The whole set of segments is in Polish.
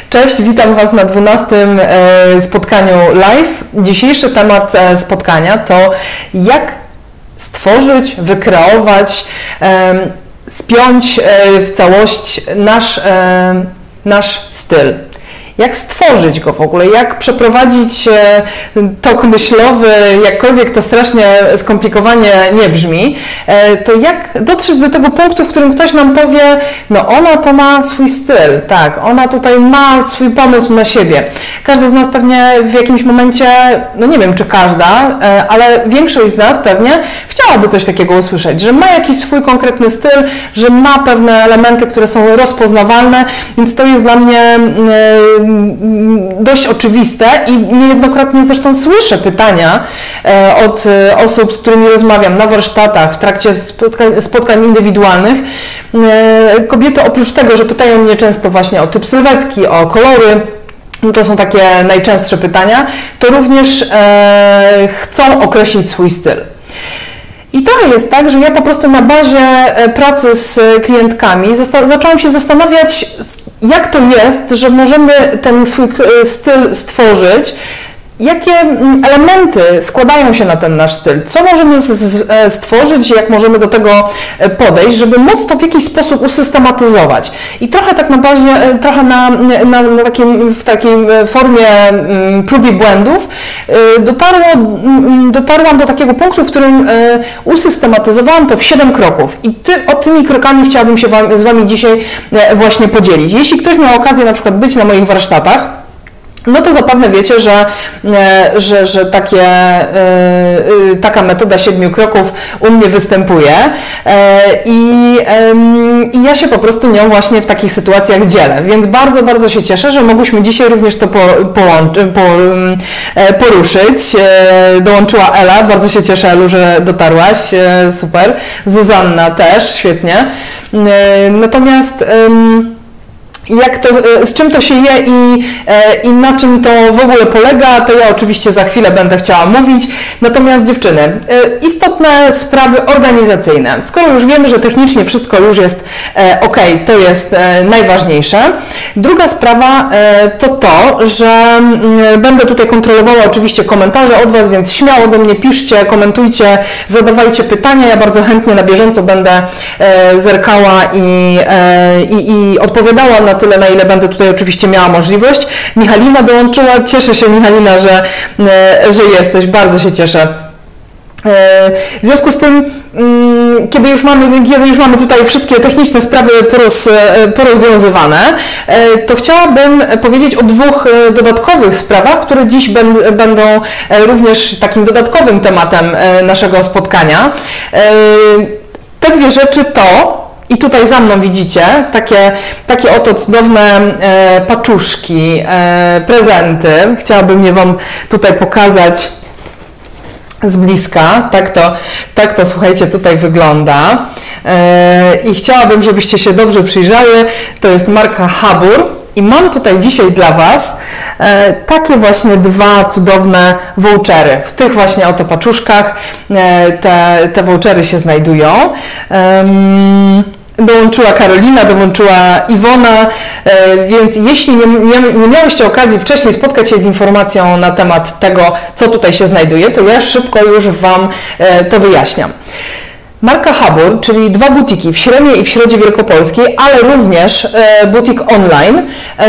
Cześć, witam Was na 12. spotkaniu live. Dzisiejszy temat spotkania to jak stworzyć, wykreować, spiąć w całość nasz styl. Jak stworzyć go w ogóle, jak przeprowadzić tok myślowy, jakkolwiek to strasznie skomplikowanie nie brzmi, to jak dotrzeć do tego punktu, w którym ktoś nam powie, no ona to ma swój styl, tak, ona tutaj ma swój pomysł na siebie. Każdy z nas pewnie w jakimś momencie, no nie wiem czy każda, ale większość z nas pewnie chciałaby coś takiego usłyszeć, że ma jakiś swój konkretny styl, że ma pewne elementy, które są rozpoznawalne, więc to jest dla mnie dość oczywiste i niejednokrotnie zresztą słyszę pytania od osób, z którymi rozmawiam na warsztatach, w trakcie spotkań indywidualnych. Kobiety oprócz tego, że pytają mnie często właśnie o typ sylwetki, o kolory, to są takie najczęstsze pytania, to również chcą określić swój styl. I trochę jest tak, że ja po prostu na bazie pracy z klientkami zaczęłam się zastanawiać, jak to jest, że możemy ten swój styl stworzyć, jakie elementy składają się na ten nasz styl, co możemy stworzyć, jak możemy do tego podejść, żeby móc to w jakiś sposób usystematyzować. I trochę tak na bazie, trochę w takiej formie prób i błędów dotarłam do takiego punktu, w którym usystematyzowałam to w 7 kroków. I tymi krokami chciałabym się z Wami dzisiaj właśnie podzielić. Jeśli ktoś miał okazję na przykład być na moich warsztatach, no to zapewne wiecie, że taka metoda 7 kroków u mnie występuje i ja się po prostu nią właśnie w takich sytuacjach dzielę, więc bardzo, bardzo się cieszę, że mogłyśmy dzisiaj również to poruszyć. Dołączyła Ela, bardzo się cieszę, Elu, że dotarłaś, super. Zuzanna też, świetnie. Natomiast z czym to się je i na czym to w ogóle polega, to ja oczywiście za chwilę będę chciała mówić. Natomiast dziewczyny, istotne sprawy organizacyjne. Skoro już wiemy, że technicznie wszystko już jest ok, to jest najważniejsze. Druga sprawa to, że będę tutaj kontrolowała oczywiście komentarze od Was, więc śmiało do mnie piszcie, komentujcie, zadawajcie pytania. Ja bardzo chętnie na bieżąco będę zerkała i odpowiadała na tyle, na ile będę tutaj oczywiście miała możliwość. Michalina dołączyła. Cieszę się, Michalina, że jesteś. Bardzo się cieszę. W związku z tym, kiedy już mamy tutaj wszystkie techniczne sprawy porozwiązywane, to chciałabym powiedzieć o 2 dodatkowych sprawach, które dziś będą również takim dodatkowym tematem naszego spotkania. Te 2 rzeczy to, i tutaj za mną widzicie takie oto cudowne paczuszki, prezenty. Chciałabym je Wam tutaj pokazać z bliska. Tak to słuchajcie, tutaj wygląda. I chciałabym, żebyście się dobrze przyjrzały. To jest marka Habur. I mam tutaj dzisiaj dla Was takie właśnie 2 cudowne vouchery. W tych właśnie oto paczuszkach te vouchery się znajdują. Dołączyła Karolina, dołączyła Iwona, więc jeśli nie miałyście okazji wcześniej spotkać się z informacją na temat tego, co tutaj się znajduje, to ja szybko już Wam to wyjaśniam. Marka Habur, czyli 2 butiki w Śremie i w Środzie Wielkopolskiej, ale również butik online.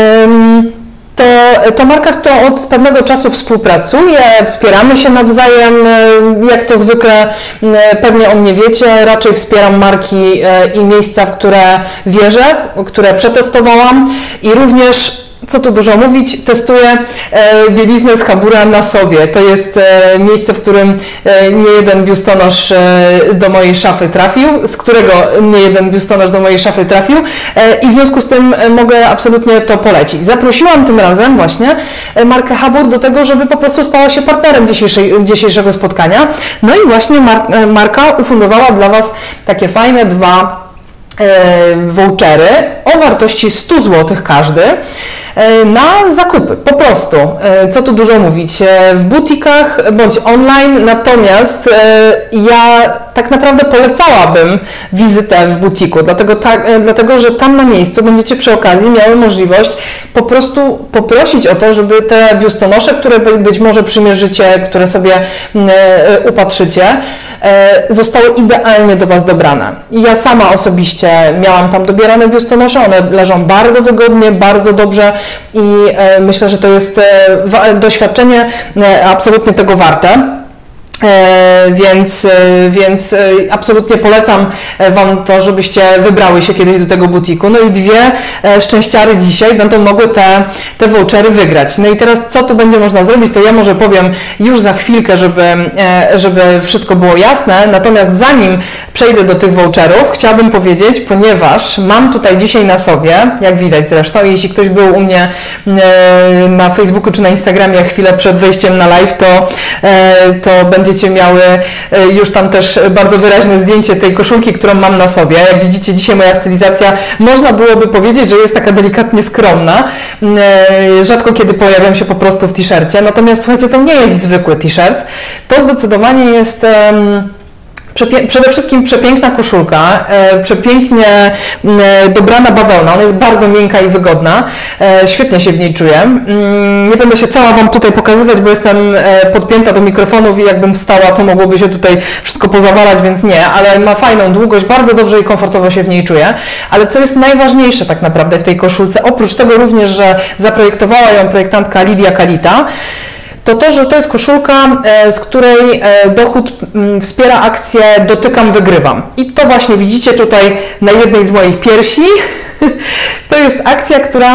To marka, z którą od pewnego czasu współpracuję, wspieramy się nawzajem, jak to zwykle pewnie o mnie wiecie, raczej wspieram marki i miejsca, w które wierzę, które przetestowałam i również, co tu dużo mówić, testuję bieliznę z Habura na sobie. To jest miejsce, w którym nie jeden biustonosz do mojej szafy trafił, z którego nie jeden biustonosz do mojej szafy trafił i w związku z tym mogę absolutnie to polecić. Zaprosiłam tym razem właśnie markę Habur do tego, żeby po prostu stała się partnerem dzisiejszego spotkania. No i właśnie marka ufundowała dla Was takie fajne 2 vouchery o wartości 100 zł każdy. na zakupy, po prostu. Co tu dużo mówić, w butikach bądź online, natomiast ja tak naprawdę polecałabym wizytę w butiku, dlatego że tam na miejscu będziecie przy okazji miały możliwość po prostu poprosić o to, żeby te biustonosze, które być może przymierzycie, które sobie upatrzycie, zostały idealnie do Was dobrane. I ja sama osobiście miałam tam dobierane biustonosze, one leżą bardzo wygodnie, bardzo dobrze i myślę, że to jest doświadczenie absolutnie tego warte. Więc absolutnie polecam Wam to, żebyście wybrały się kiedyś do tego butiku. No i dwie szczęściary dzisiaj będą mogły te vouchery wygrać. No i teraz co tu będzie można zrobić, to ja może powiem już za chwilkę, żeby wszystko było jasne. Natomiast zanim przejdę do tych voucherów, chciałabym powiedzieć, ponieważ mam tutaj dzisiaj na sobie, jak widać zresztą, jeśli ktoś był u mnie na Facebooku czy na Instagramie chwilę przed wejściem na live, to będziecie miały już tam też bardzo wyraźne zdjęcie tej koszulki, którą mam na sobie. Jak widzicie, dzisiaj moja stylizacja, można byłoby powiedzieć, że jest taka delikatnie skromna. Rzadko kiedy pojawiam się po prostu w t-shircie, natomiast słuchajcie, to nie jest zwykły t-shirt. To zdecydowanie jest przede wszystkim przepiękna koszulka, przepięknie dobrana bawełna, ona jest bardzo miękka i wygodna, świetnie się w niej czuję. Nie będę się cała Wam tutaj pokazywać, bo jestem podpięta do mikrofonów i jakbym wstała, to mogłoby się tutaj wszystko pozawalać, więc nie, ale ma fajną długość, bardzo dobrze i komfortowo się w niej czuję. Ale co jest najważniejsze tak naprawdę w tej koszulce, oprócz tego również, że zaprojektowała ją projektantka Lidia Kalita, to, że to jest koszulka, z której dochód wspiera akcję Dotykam, Wygrywam. I to właśnie widzicie tutaj na jednej z moich piersi. To jest akcja, która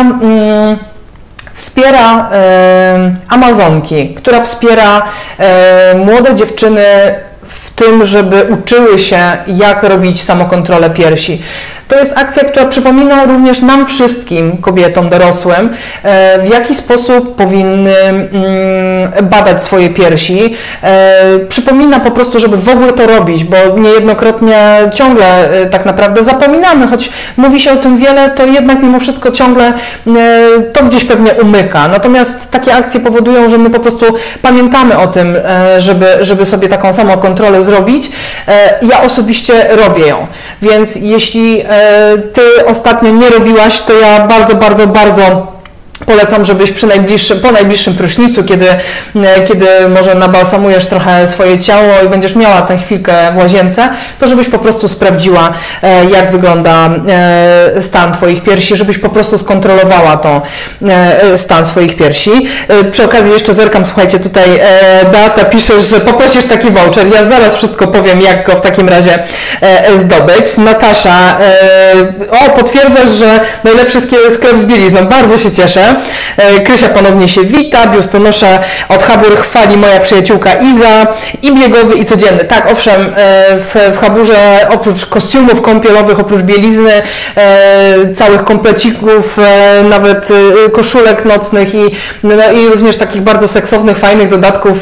wspiera Amazonki, która wspiera młode dziewczyny w tym, żeby uczyły się, jak robić samokontrolę piersi. To jest akcja, która przypomina również nam wszystkim, kobietom dorosłym, w jaki sposób powinny badać swoje piersi. Przypomina po prostu, żeby w ogóle to robić, bo niejednokrotnie ciągle tak naprawdę zapominamy, choć mówi się o tym wiele, to jednak mimo wszystko ciągle to gdzieś pewnie umyka. Natomiast takie akcje powodują, że my po prostu pamiętamy o tym, żeby sobie taką samą kontrolę zrobić. Ja osobiście robię ją, więc jeśli Ty ostatnio nie robiłaś, to ja bardzo polecam, żebyś po najbliższym prysznicu, kiedy może nabalsamujesz trochę swoje ciało i będziesz miała tę chwilkę w łazience, to żebyś po prostu sprawdziła, jak wygląda stan Twoich piersi, żebyś po prostu skontrolowała stan swoich piersi. Przy okazji jeszcze zerkam, słuchajcie, tutaj Beata pisze, że poprosisz taki voucher. Ja zaraz wszystko powiem, jak go w takim razie zdobyć. Natasza, potwierdzasz, że najlepszy sklep z bielizną. Bardzo się cieszę. Krysia ponownie się wita, biustonosze od Habur chwali moja przyjaciółka Iza i biegowy i codzienny. Tak, owszem, w Haburze oprócz kostiumów kąpielowych, oprócz bielizny, całych komplecików, nawet koszulek nocnych i również takich bardzo seksownych, fajnych dodatków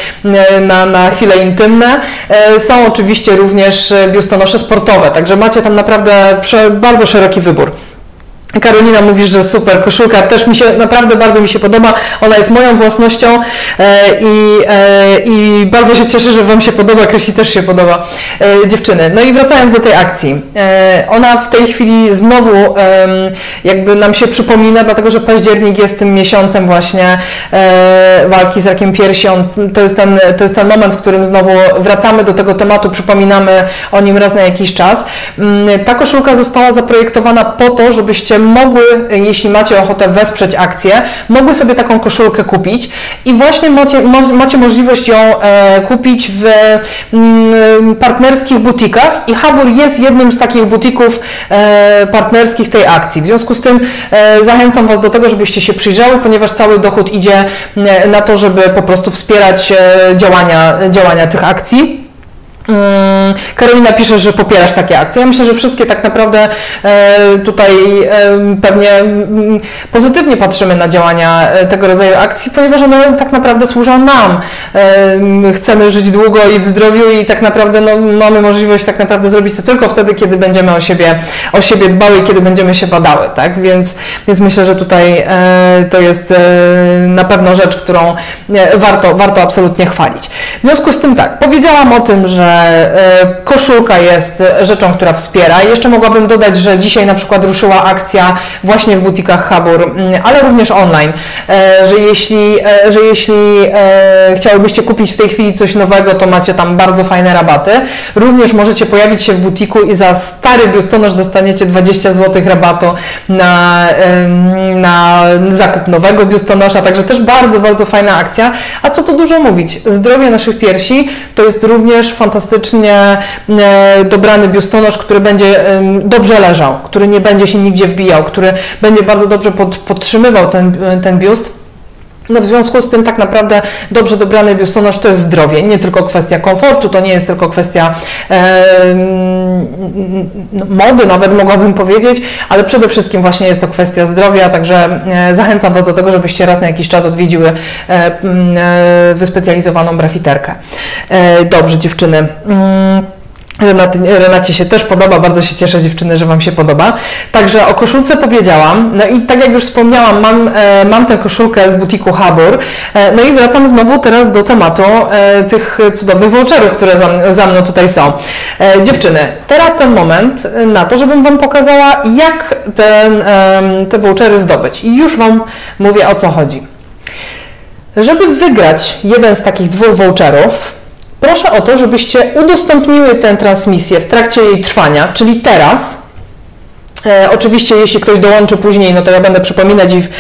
na chwile intymne, są oczywiście również biustonosze sportowe, także macie tam naprawdę bardzo szeroki wybór. Karolina mówi, że super koszulka, też naprawdę bardzo mi się podoba, ona jest moją własnością i bardzo się cieszę, że Wam się podoba, Krysi też się podoba, dziewczyny. No i wracając do tej akcji, ona w tej chwili znowu jakby nam się przypomina, dlatego że październik jest tym miesiącem właśnie walki z rakiem piersi. To jest ten moment, w którym znowu wracamy do tego tematu, przypominamy o nim raz na jakiś czas. Ta koszulka została zaprojektowana po to, żebyście mogły, jeśli macie ochotę wesprzeć akcję, mogły sobie taką koszulkę kupić i właśnie macie możliwość ją kupić w partnerskich butikach i Habur jest jednym z takich butików partnerskich tej akcji. W związku z tym zachęcam Was do tego, żebyście się przyjrzały, ponieważ cały dochód idzie na to, żeby po prostu wspierać działania tych akcji. Karolina pisze, że popierasz takie akcje. Ja myślę, że wszystkie tak naprawdę tutaj pewnie pozytywnie patrzymy na działania tego rodzaju akcji, ponieważ one tak naprawdę służą nam. Chcemy żyć długo i w zdrowiu i tak naprawdę mamy możliwość tak naprawdę zrobić to tylko wtedy, kiedy będziemy o siebie dbały i kiedy będziemy się badały, tak? Więc myślę, że tutaj to jest na pewno rzecz, którą warto absolutnie chwalić. W związku z tym tak, powiedziałam o tym, że koszulka jest rzeczą, która wspiera. Jeszcze mogłabym dodać, że dzisiaj na przykład ruszyła akcja właśnie w butikach Habur, ale również online, że jeśli chciałybyście kupić w tej chwili coś nowego, to macie tam bardzo fajne rabaty. Również możecie pojawić się w butiku i za stary biustonosz dostaniecie 20 zł rabatu na zakup nowego biustonosza, także też bardzo, bardzo fajna akcja. A co tu dużo mówić, zdrowie naszych piersi to jest również fantastycznie dobrany biustonosz, który będzie dobrze leżał, który nie będzie się nigdzie wbijał, który będzie bardzo dobrze podtrzymywał ten biust. No w związku z tym tak naprawdę dobrze dobrany biustonosz to jest zdrowie, nie tylko kwestia komfortu, to nie jest tylko kwestia mody, nawet mogłabym powiedzieć, ale przede wszystkim właśnie jest to kwestia zdrowia, także zachęcam Was do tego, żebyście raz na jakiś czas odwiedziły wyspecjalizowaną brafiterkę. Dobrze, dziewczyny. Renacie się też podoba, bardzo się cieszę, dziewczyny, że Wam się podoba. Także o koszulce powiedziałam, no i tak jak już wspomniałam, mam tę koszulkę z butiku Habur, no i wracam znowu teraz do tematu tych cudownych voucherów, które za mną tutaj są. Dziewczyny, teraz ten moment na to, żebym Wam pokazała, jak te vouchery zdobyć i już Wam mówię, o co chodzi. Żeby wygrać jeden z takich dwóch voucherów, proszę o to, żebyście udostępniły tę transmisję w trakcie jej trwania, czyli teraz. Oczywiście, jeśli ktoś dołączy później, no to ja będę przypominać i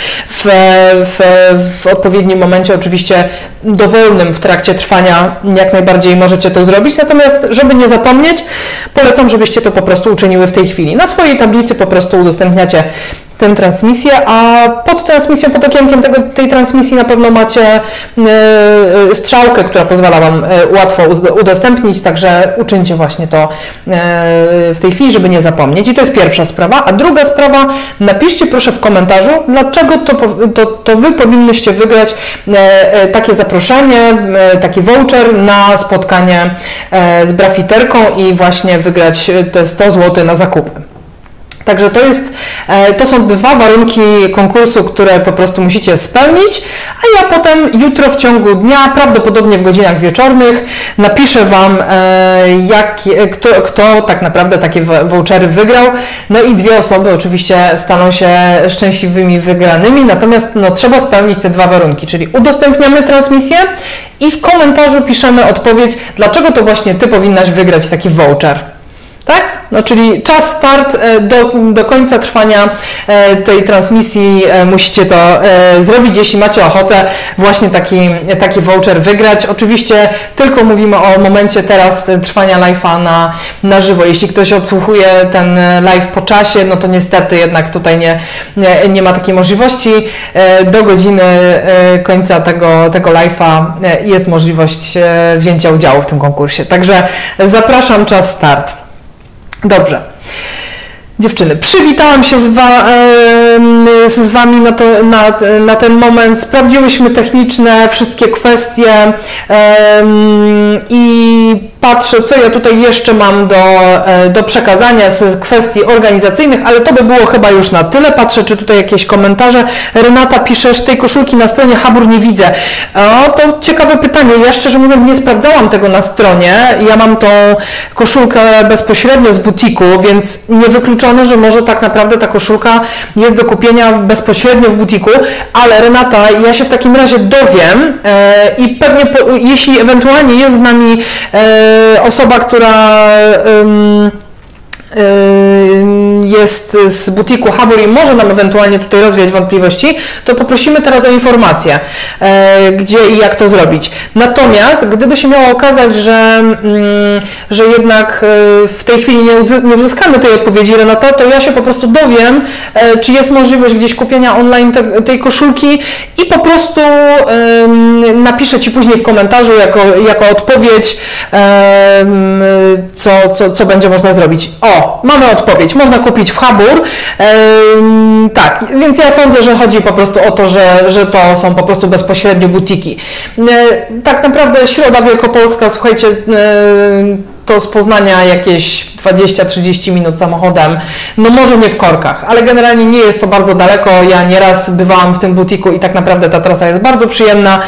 w odpowiednim momencie, oczywiście dowolnym w trakcie trwania jak najbardziej możecie to zrobić. Natomiast, żeby nie zapomnieć, polecam, żebyście to po prostu uczyniły w tej chwili. Na swojej tablicy po prostu udostępniacie tę transmisję, a pod transmisją, pod okienkiem tej transmisji na pewno macie strzałkę, która pozwala Wam łatwo udostępnić, także uczyńcie właśnie to w tej chwili, żeby nie zapomnieć. I to jest pierwsza sprawa. A druga sprawa, napiszcie proszę w komentarzu, dlaczego to Wy powinnyście wygrać takie zaproszenie, taki voucher na spotkanie z brafiterką i właśnie wygrać te 100 zł na zakupy. Także to są dwa warunki konkursu, które po prostu musicie spełnić, a ja potem jutro w ciągu dnia, prawdopodobnie w godzinach wieczornych, napiszę Wam, kto tak naprawdę takie vouchery wygrał. No i dwie osoby oczywiście staną się szczęśliwymi wygranymi, natomiast trzeba spełnić te dwa warunki, czyli udostępniamy transmisję i w komentarzu piszemy odpowiedź, dlaczego to właśnie Ty powinnaś wygrać taki voucher. Tak? No, czyli czas start do końca trwania tej transmisji musicie to zrobić, jeśli macie ochotę właśnie taki voucher wygrać. Oczywiście tylko mówimy o momencie teraz trwania live'a na żywo. Jeśli ktoś odsłuchuje ten live po czasie, no to niestety jednak tutaj nie ma takiej możliwości. Do godziny końca tego live'a jest możliwość wzięcia udziału w tym konkursie. Także zapraszam, czas start. Dobrze. Dziewczyny, przywitałam się z Wami na ten moment, sprawdziłyśmy techniczne wszystkie kwestie i patrzę, co ja tutaj jeszcze mam do przekazania z kwestii organizacyjnych, ale to by było chyba już na tyle. Patrzę, czy tutaj jakieś komentarze. Renata pisze, że tej koszulki na stronie Habur nie widzę. O, to ciekawe pytanie. Ja szczerze mówiąc nie sprawdzałam tego na stronie. Ja mam tą koszulkę bezpośrednio z butiku, więc niewykluczone, że może tak naprawdę ta koszulka jest do kupienia bezpośrednio w butiku, ale Renata, ja się w takim razie dowiem i pewnie jeśli ewentualnie jest z nami osoba, która jest z butiku Habur i może nam ewentualnie tutaj rozwiać wątpliwości, to poprosimy teraz o informację, gdzie i jak to zrobić. Natomiast gdyby się miało okazać, że jednak w tej chwili nie uzyskamy tej odpowiedzi, Renata, to ja się po prostu dowiem, czy jest możliwość gdzieś kupienia online tej koszulki i po prostu napiszę Ci później w komentarzu jako odpowiedź, co będzie można zrobić. O, mamy odpowiedź. Można kupić w Habur. Tak, więc ja sądzę, że chodzi po prostu o to, że to są po prostu bezpośrednio butiki. Tak naprawdę Środa Wielkopolska, słuchajcie, to z Poznania jakieś 20-30 minut samochodem, no może nie w korkach, ale generalnie nie jest to bardzo daleko. Ja nieraz bywałam w tym butiku i tak naprawdę ta trasa jest bardzo przyjemna.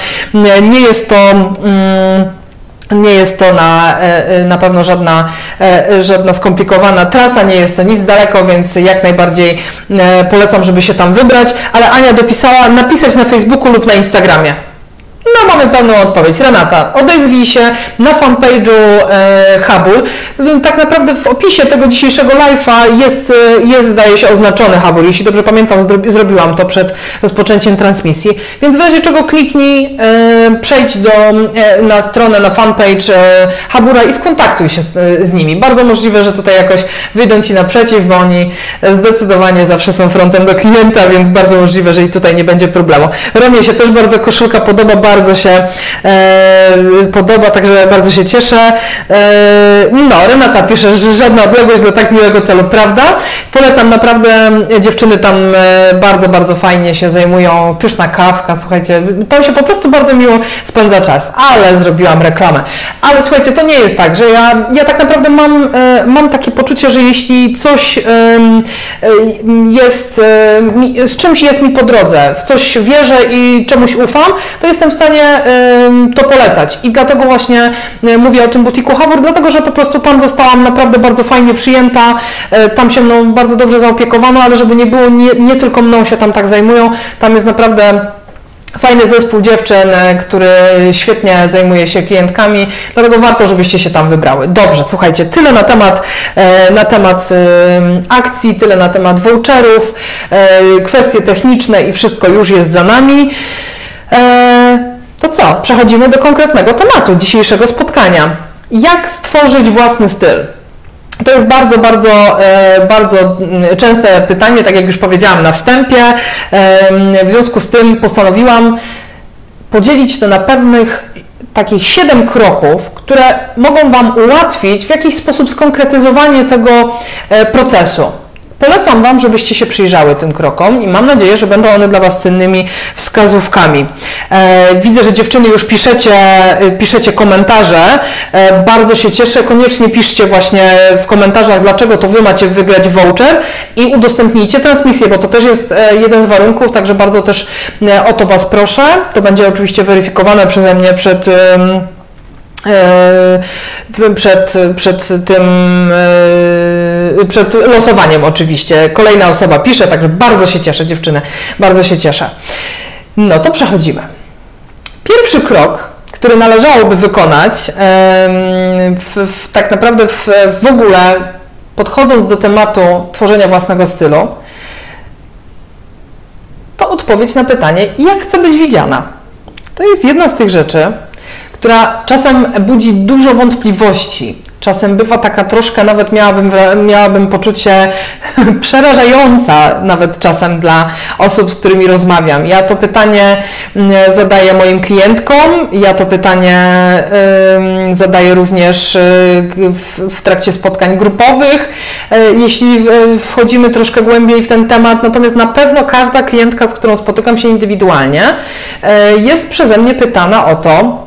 Nie jest to na pewno żadna skomplikowana trasa, nie jest to nic daleko, więc jak najbardziej polecam, żeby się tam wybrać. Ale Ania dopisała napisać na Facebooku lub na Instagramie. No mamy pełną odpowiedź. Renata, odezwij się na fanpage'u Habur. Tak naprawdę w opisie tego dzisiejszego live'a jest zdaje się oznaczony Habur. Jeśli dobrze pamiętam, zrobiłam to przed rozpoczęciem transmisji. Więc w razie czego kliknij, przejdź na stronę, na fanpage Habura i skontaktuj się z nimi. Bardzo możliwe, że tutaj jakoś wyjdą Ci naprzeciw, bo oni zdecydowanie zawsze są frontem do klienta, więc bardzo możliwe, że i tutaj nie będzie problemu. Romie się też bardzo koszulka podoba, bardzo się podoba, także bardzo się cieszę. No, Renata pisze, że żadna odległość do tak miłego celu, prawda? Polecam naprawdę, dziewczyny tam bardzo, bardzo fajnie się zajmują, pyszna kawka, słuchajcie, tam się po prostu bardzo miło spędza czas, ale zrobiłam reklamę. Ale słuchajcie, to nie jest tak, że ja tak naprawdę mam takie poczucie, że jeśli coś jest, z czymś jest mi po drodze, w coś wierzę i czemuś ufam, to jestem w stanie to polecać. I dlatego właśnie mówię o tym butiku Habur, dlatego że po prostu tam zostałam naprawdę bardzo fajnie przyjęta, tam się mną bardzo dobrze zaopiekowano, ale żeby nie było, nie tylko mną się tam tak zajmują, tam jest naprawdę fajny zespół dziewczyn, który świetnie zajmuje się klientkami, dlatego warto, żebyście się tam wybrały. Dobrze, słuchajcie, tyle na temat akcji, tyle na temat voucherów, kwestie techniczne i wszystko już jest za nami. To co? Przechodzimy do konkretnego tematu dzisiejszego spotkania. Jak stworzyć własny styl? To jest bardzo, bardzo, bardzo częste pytanie, tak jak już powiedziałam na wstępie. W związku z tym postanowiłam podzielić to na pewnych takich 7 kroków, które mogą Wam ułatwić w jakiś sposób skonkretyzowanie tego procesu. Polecam Wam, żebyście się przyjrzały tym krokom i mam nadzieję, że będą one dla Was cennymi wskazówkami. Widzę, że dziewczyny już piszecie komentarze. Bardzo się cieszę. Koniecznie piszcie właśnie w komentarzach, dlaczego to Wy macie wygrać voucher i udostępnijcie transmisję, bo to też jest jeden z warunków, także bardzo też o to Was proszę. To będzie oczywiście weryfikowane przeze mnie przed losowaniem oczywiście. Kolejna osoba pisze, także bardzo się cieszę, dziewczyny, bardzo się cieszę. No to przechodzimy. Pierwszy krok, który należałoby wykonać, tak naprawdę w ogóle podchodząc do tematu tworzenia własnego stylu, to odpowiedź na pytanie, jak chcę być widziana. To jest jedna z tych rzeczy, która czasem budzi dużo wątpliwości. Czasem bywa taka troszkę, nawet miałabym poczucie przerażająca nawet czasem dla osób, z którymi rozmawiam. Ja to pytanie zadaję moim klientkom, ja to pytanie zadaję również w trakcie spotkań grupowych, jeśli wchodzimy troszkę głębiej w ten temat, natomiast na pewno każda klientka, z którą spotykam się indywidualnie, jest przeze mnie pytana o to,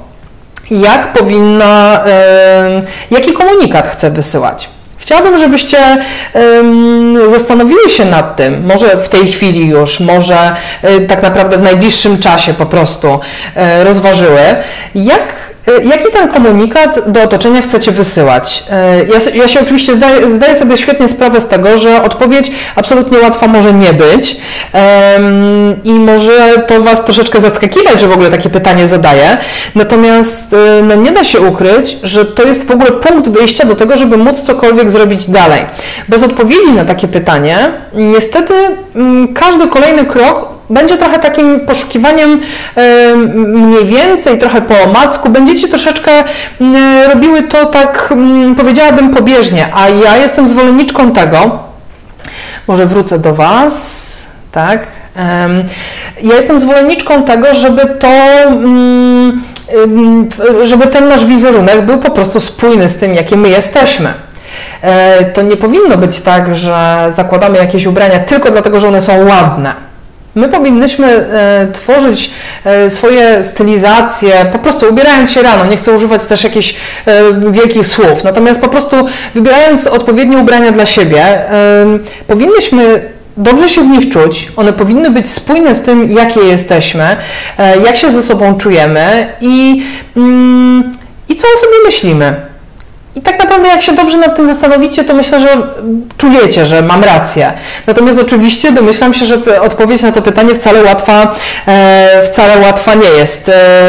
jaki komunikat chcę wysyłać. Chciałabym, żebyście zastanowili się nad tym, może w tej chwili już, może tak naprawdę w najbliższym czasie po prostu rozważyły, Jaki ten komunikat do otoczenia chcecie wysyłać? Ja się oczywiście zdaję sobie świetnie sprawę z tego, że odpowiedź absolutnie łatwa może nie być i może to Was troszeczkę zaskakiwać, że w ogóle takie pytanie zadaję. Natomiast no, nie da się ukryć, że to jest w ogóle punkt wyjścia do tego, żeby móc cokolwiek zrobić dalej. Bez odpowiedzi na takie pytanie niestety każdy kolejny krok będzie trochę takim poszukiwaniem mniej więcej, trochę po omacku. Będziecie troszeczkę robiły to tak, powiedziałabym, pobieżnie, a ja jestem zwolenniczką tego, może wrócę do Was, tak? Ja jestem zwolenniczką tego, żeby ten nasz wizerunek był po prostu spójny z tym, jakie my jesteśmy. To nie powinno być tak, że zakładamy jakieś ubrania tylko dlatego, że one są ładne. My powinnyśmy tworzyć swoje stylizacje, po prostu ubierając się rano, nie chcę używać też jakichś wielkich słów, natomiast po prostu wybierając odpowiednie ubrania dla siebie, powinnyśmy dobrze się w nich czuć, one powinny być spójne z tym, jakie jesteśmy, jak się ze sobą czujemy i co o sobie myślimy. I tak naprawdę jak się dobrze nad tym zastanowicie, to myślę, że czujecie, że mam rację. Natomiast oczywiście domyślam się, że odpowiedź na to pytanie wcale łatwa nie jest.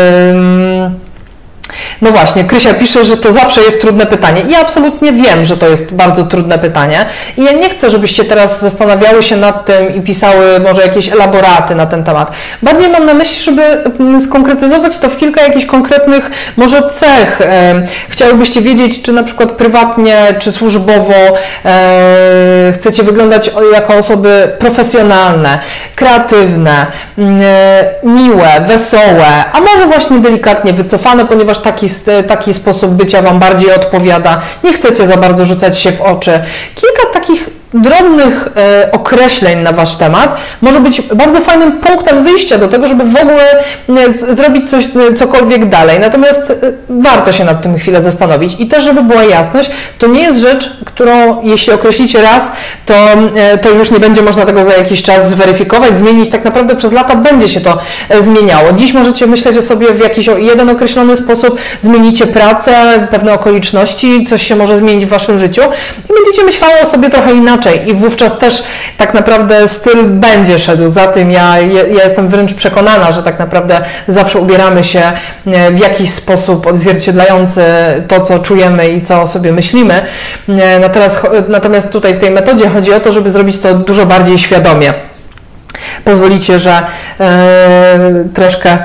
No właśnie, Krysia pisze, że to zawsze jest trudne pytanie. I ja absolutnie wiem, że to jest bardzo trudne pytanie. I ja nie chcę, żebyście teraz zastanawiały się nad tym i pisały może jakieś elaboraty na ten temat. Bardziej mam na myśli, żeby skonkretyzować to w kilka jakichś konkretnych może cech. Chciałybyście wiedzieć, czy na przykład prywatnie, czy służbowo chcecie wyglądać jako osoby profesjonalne, kreatywne, miłe, wesołe, a może właśnie delikatnie wycofane, ponieważ taki sposób bycia Wam bardziej odpowiada. Nie chcecie za bardzo rzucać się w oczy. Kilka takich drobnych określeń na Wasz temat może być bardzo fajnym punktem wyjścia do tego, żeby w ogóle zrobić cokolwiek dalej. Natomiast warto się nad tym chwilę zastanowić. I też, żeby była jasność, to nie jest rzecz, którą jeśli określicie raz, to już nie będzie można tego za jakiś czas zweryfikować, zmienić. Tak naprawdę przez lata będzie się to zmieniało. Dziś możecie myśleć o sobie w jakiś jeden określony sposób, zmienicie pracę, pewne okoliczności, coś się może zmienić w Waszym życiu i będziecie myślały o sobie trochę inaczej. I wówczas też tak naprawdę styl będzie szedł za tym. Ja jestem wręcz przekonana, że tak naprawdę zawsze ubieramy się w jakiś sposób odzwierciedlający to, co czujemy i co o sobie myślimy. Natomiast tutaj w tej metodzie chodzi o to, żeby zrobić to dużo bardziej świadomie. Pozwolicie, że troszkę...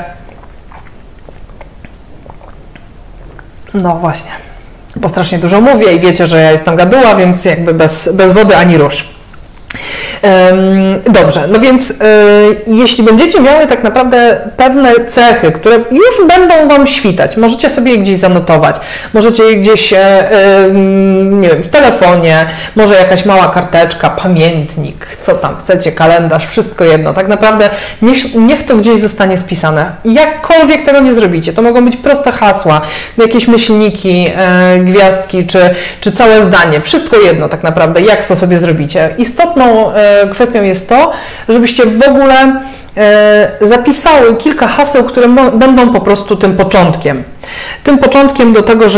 No właśnie. Bo strasznie dużo mówię i wiecie, że ja jestem gaduła, więc jakby bez wody ani róż. Dobrze, no więc jeśli będziecie miały tak naprawdę pewne cechy, które już będą Wam świtać, możecie sobie je gdzieś zanotować, możecie je gdzieś, nie wiem, w telefonie, może jakaś mała karteczka, pamiętnik, co tam chcecie, kalendarz, wszystko jedno. Tak naprawdę niech to gdzieś zostanie spisane. Jakkolwiek tego nie zrobicie, to mogą być proste hasła, jakieś myślniki, gwiazdki, czy całe zdanie, wszystko jedno tak naprawdę, jak to sobie zrobicie. Istotną kwestią jest to, żebyście w ogóle zapisały kilka haseł, które będą po prostu tym początkiem. Tym początkiem do tego,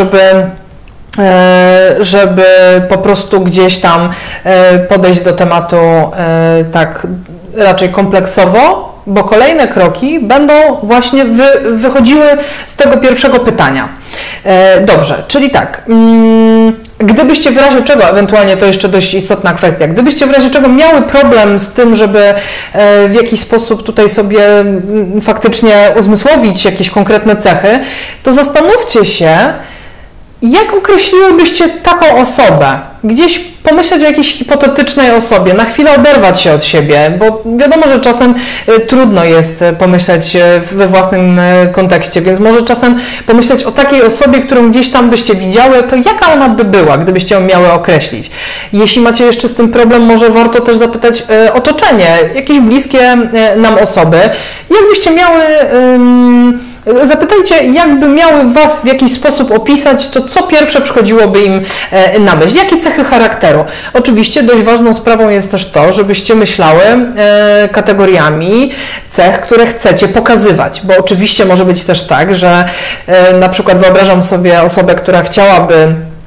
żeby po prostu gdzieś tam podejść do tematu tak raczej kompleksowo, bo kolejne kroki będą właśnie wychodziły z tego pierwszego pytania. Dobrze, czyli tak, gdybyście w razie czego, ewentualnie to jeszcze dość istotna kwestia, gdybyście w razie czego miały problem z tym, żeby w jakiś sposób tutaj sobie faktycznie uzmysłowić jakieś konkretne cechy, to zastanówcie się, jak określiłybyście taką osobę? Gdzieś pomyśleć o jakiejś hipotetycznej osobie, na chwilę oderwać się od siebie, bo wiadomo, że czasem trudno jest pomyśleć we własnym kontekście, więc może czasem pomyśleć o takiej osobie, którą gdzieś tam byście widziały, to jaka ona by była, gdybyście ją miały określić. Jeśli macie jeszcze z tym problem, może warto też zapytać otoczenie, jakieś bliskie nam osoby. Jakbyście miały Zapytajcie, jakby miały Was w jakiś sposób opisać, to co pierwsze przychodziłoby im na myśl? Jakie cechy charakteru? Oczywiście dość ważną sprawą jest też to, żebyście myślały kategoriami cech, które chcecie pokazywać, bo oczywiście może być też tak, że na przykład wyobrażam sobie osobę, która chciałaby,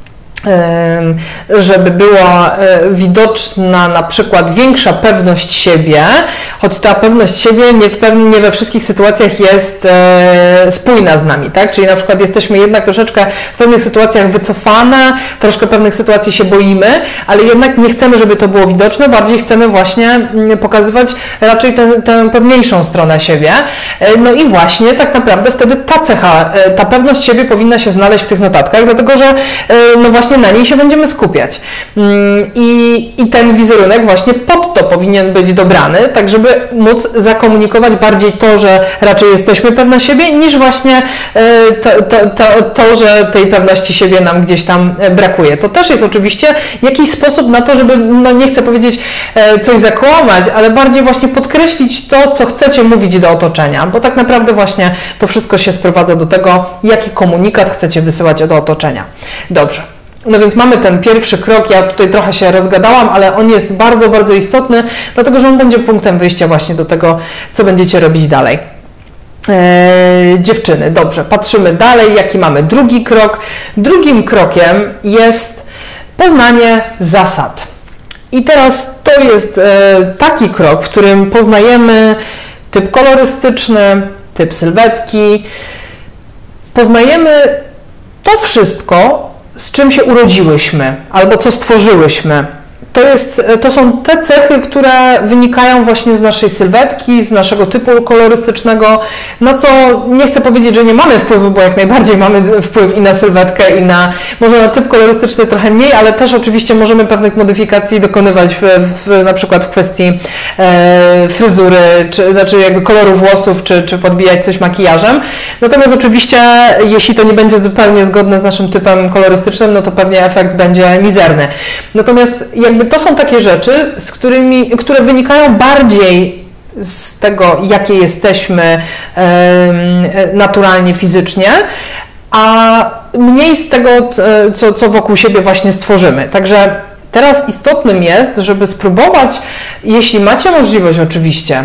żeby była widoczna na przykład większa pewność siebie, choć ta pewność siebie nie we wszystkich sytuacjach jest spójna z nami, tak? Czyli na przykład jesteśmy jednak troszeczkę w pewnych sytuacjach wycofane, troszkę pewnych sytuacji się boimy, ale jednak nie chcemy, żeby to było widoczne, bardziej chcemy właśnie pokazywać raczej tę pewniejszą stronę siebie. No i właśnie tak naprawdę wtedy ta cecha, ta pewność siebie powinna się znaleźć w tych notatkach, dlatego że no właśnie na niej się będziemy skupiać. I ten wizerunek właśnie pod to powinien być dobrany, tak żeby móc zakomunikować bardziej to, że raczej jesteśmy pewne siebie, niż właśnie to, że tej pewności siebie nam gdzieś tam brakuje. To też jest oczywiście jakiś sposób na to, żeby, no nie chcę powiedzieć coś zakłamać, ale bardziej właśnie podkreślić to, co chcecie mówić do otoczenia, bo tak naprawdę właśnie to wszystko się sprowadza do tego, jaki komunikat chcecie wysyłać do otoczenia. Dobrze. No więc mamy ten pierwszy krok, ja tutaj trochę się rozgadałam, ale on jest bardzo, bardzo istotny, dlatego że on będzie punktem wyjścia właśnie do tego, co będziecie robić dalej. Dziewczyny, dobrze, patrzymy dalej, jaki mamy drugi krok. Drugim krokiem jest poznanie zasad. I teraz to jest taki krok, w którym poznajemy typ kolorystyczny, typ sylwetki, poznajemy to wszystko, z czym się urodziłyśmy, albo co stworzyłyśmy. To są te cechy, które wynikają właśnie z naszej sylwetki, z naszego typu kolorystycznego, na co nie chcę powiedzieć, że nie mamy wpływu, bo jak najbardziej mamy wpływ i na sylwetkę, i może na typ kolorystyczny trochę mniej, ale też oczywiście możemy pewnych modyfikacji dokonywać na przykład w kwestii fryzury, znaczy jakby koloru włosów, czy podbijać coś makijażem. Natomiast oczywiście, jeśli to nie będzie zupełnie zgodne z naszym typem kolorystycznym, no to pewnie efekt będzie mizerny. Natomiast jakby to są takie rzeczy, które wynikają bardziej z tego, jakie jesteśmy naturalnie, fizycznie, a mniej z tego, co wokół siebie właśnie stworzymy. Także teraz istotnym jest, żeby spróbować, jeśli macie możliwość oczywiście,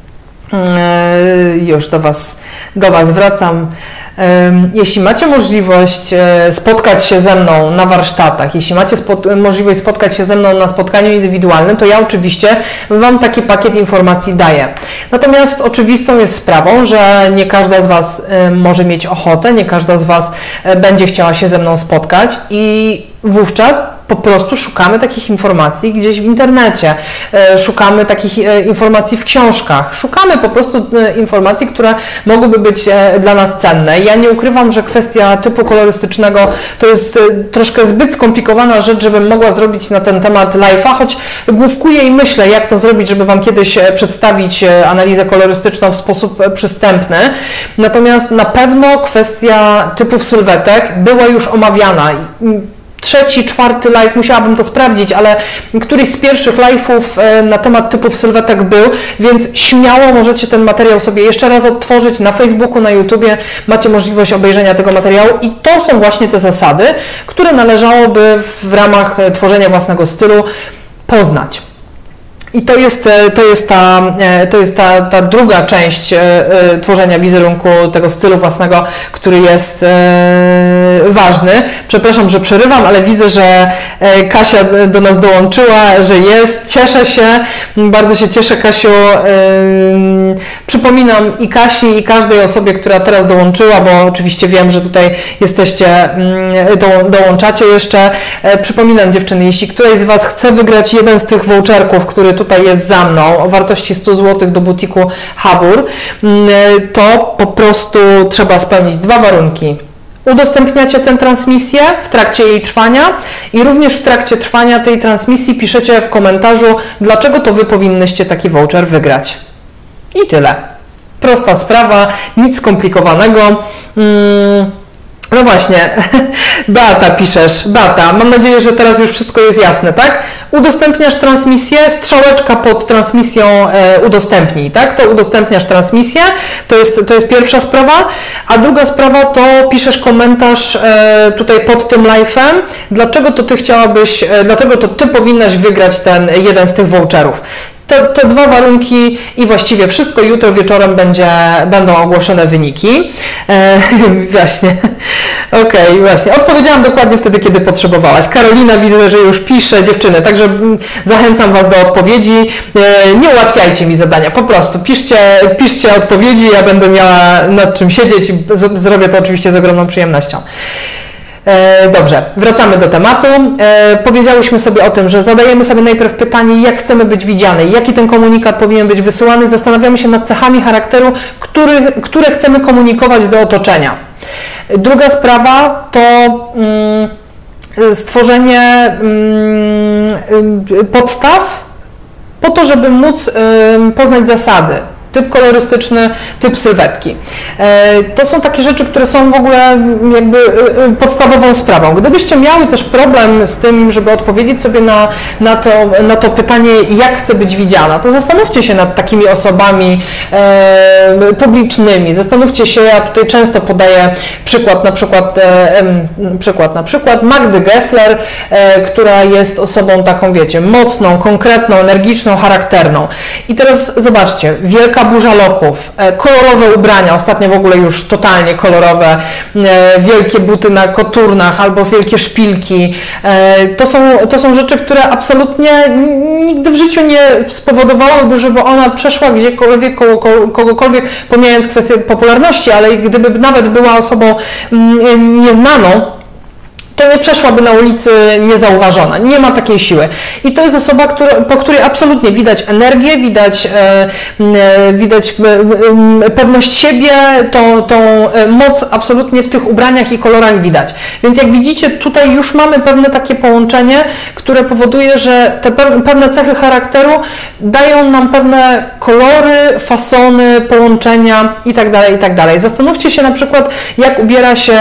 już do Was wracam, jeśli macie możliwość spotkać się ze mną na warsztatach, jeśli macie możliwość spotkać się ze mną na spotkaniu indywidualnym, to ja oczywiście Wam taki pakiet informacji daję. Natomiast oczywistą jest sprawą, że nie każda z Was może mieć ochotę, nie każda z Was będzie chciała się ze mną spotkać i wówczas po prostu szukamy takich informacji gdzieś w internecie, szukamy takich informacji w książkach, szukamy po prostu informacji, które mogłyby być dla nas cenne. Ja nie ukrywam, że kwestia typu kolorystycznego to jest troszkę zbyt skomplikowana rzecz, żebym mogła zrobić na ten temat live'a, choć główkuję i myślę, jak to zrobić, żeby Wam kiedyś przedstawić analizę kolorystyczną w sposób przystępny. Natomiast na pewno kwestia typów sylwetek była już omawiana. 3., 4. live, musiałabym to sprawdzić, ale któryś z pierwszych live'ów na temat typów sylwetek był, więc śmiało możecie ten materiał sobie jeszcze raz odtworzyć na Facebooku, na YouTubie, macie możliwość obejrzenia tego materiału i to są właśnie te zasady, które należałoby w ramach tworzenia własnego stylu poznać. I to jest ta druga część tworzenia wizerunku, tego stylu własnego, który jest ważny. Przepraszam, że przerywam, ale widzę, że Kasia do nas dołączyła, że jest. Cieszę się, bardzo się cieszę, Kasiu. Przypominam i Kasi, i każdej osobie, która teraz dołączyła, bo oczywiście wiem, że tutaj jesteście, dołączacie jeszcze. Przypominam, dziewczyny, jeśli któraś z Was chce wygrać jeden z tych voucherków, który tutaj jest za mną, o wartości 100 zł do butiku Habur, to po prostu trzeba spełnić 2 warunki. Udostępniacie tę transmisję w trakcie jej trwania i również w trakcie trwania tej transmisji piszecie w komentarzu, dlaczego to Wy powinnyście taki voucher wygrać. I tyle. Prosta sprawa, nic skomplikowanego. No właśnie, Beata piszesz, Beata, mam nadzieję, że teraz już wszystko jest jasne, tak? Udostępniasz transmisję, strzałeczka pod transmisją udostępnij, tak? To udostępniasz transmisję, to jest pierwsza sprawa, a druga sprawa to piszesz komentarz tutaj pod tym live'em, dlaczego to ty powinnaś wygrać jeden z tych voucherów. To dwa warunki i właściwie wszystko. Jutro wieczorem będą ogłoszone wyniki. Właśnie. Okej, właśnie. Odpowiedziałam dokładnie wtedy, kiedy potrzebowałaś. Karolina widzę, że już pisze, dziewczyny, także zachęcam Was do odpowiedzi. Nie ułatwiajcie mi zadania, po prostu piszcie odpowiedzi, ja będę miała nad czym siedzieć i zrobię to oczywiście z ogromną przyjemnością. Dobrze, wracamy do tematu. Powiedziałyśmy sobie o tym, że zadajemy sobie najpierw pytanie, jak chcemy być widziane, jaki ten komunikat powinien być wysyłany. Zastanawiamy się nad cechami charakteru, które chcemy komunikować do otoczenia. Druga sprawa to stworzenie podstaw po to, żeby móc poznać zasady. Typ kolorystyczny, typ sylwetki. To są takie rzeczy, które są w ogóle jakby podstawową sprawą. Gdybyście miały też problem z tym, żeby odpowiedzieć sobie na to pytanie, jak chcę być widziana, to zastanówcie się nad takimi osobami publicznymi. Zastanówcie się, ja tutaj często podaję przykład na przykład Magdy Gessler, która jest osobą taką, wiecie, mocną, konkretną, energiczną, charakterną. I teraz zobaczcie, wielka burza loków, kolorowe ubrania, ostatnio w ogóle już totalnie kolorowe, wielkie buty na koturnach albo wielkie szpilki. To są rzeczy, które absolutnie nigdy w życiu nie spowodowałyby, żeby ona przeszła gdziekolwiek, kogokolwiek, pomijając kwestię popularności, ale gdyby nawet była osobą nieznaną, to nie przeszłaby na ulicy niezauważona. Nie ma takiej siły. I to jest osoba, po której absolutnie widać energię, widać pewność siebie, tą moc absolutnie w tych ubraniach i kolorach widać. Więc jak widzicie, tutaj już mamy pewne takie połączenie, które powoduje, że te pewne cechy charakteru dają nam pewne kolory, fasony, połączenia itd., itd. Zastanówcie się na przykład, jak ubiera się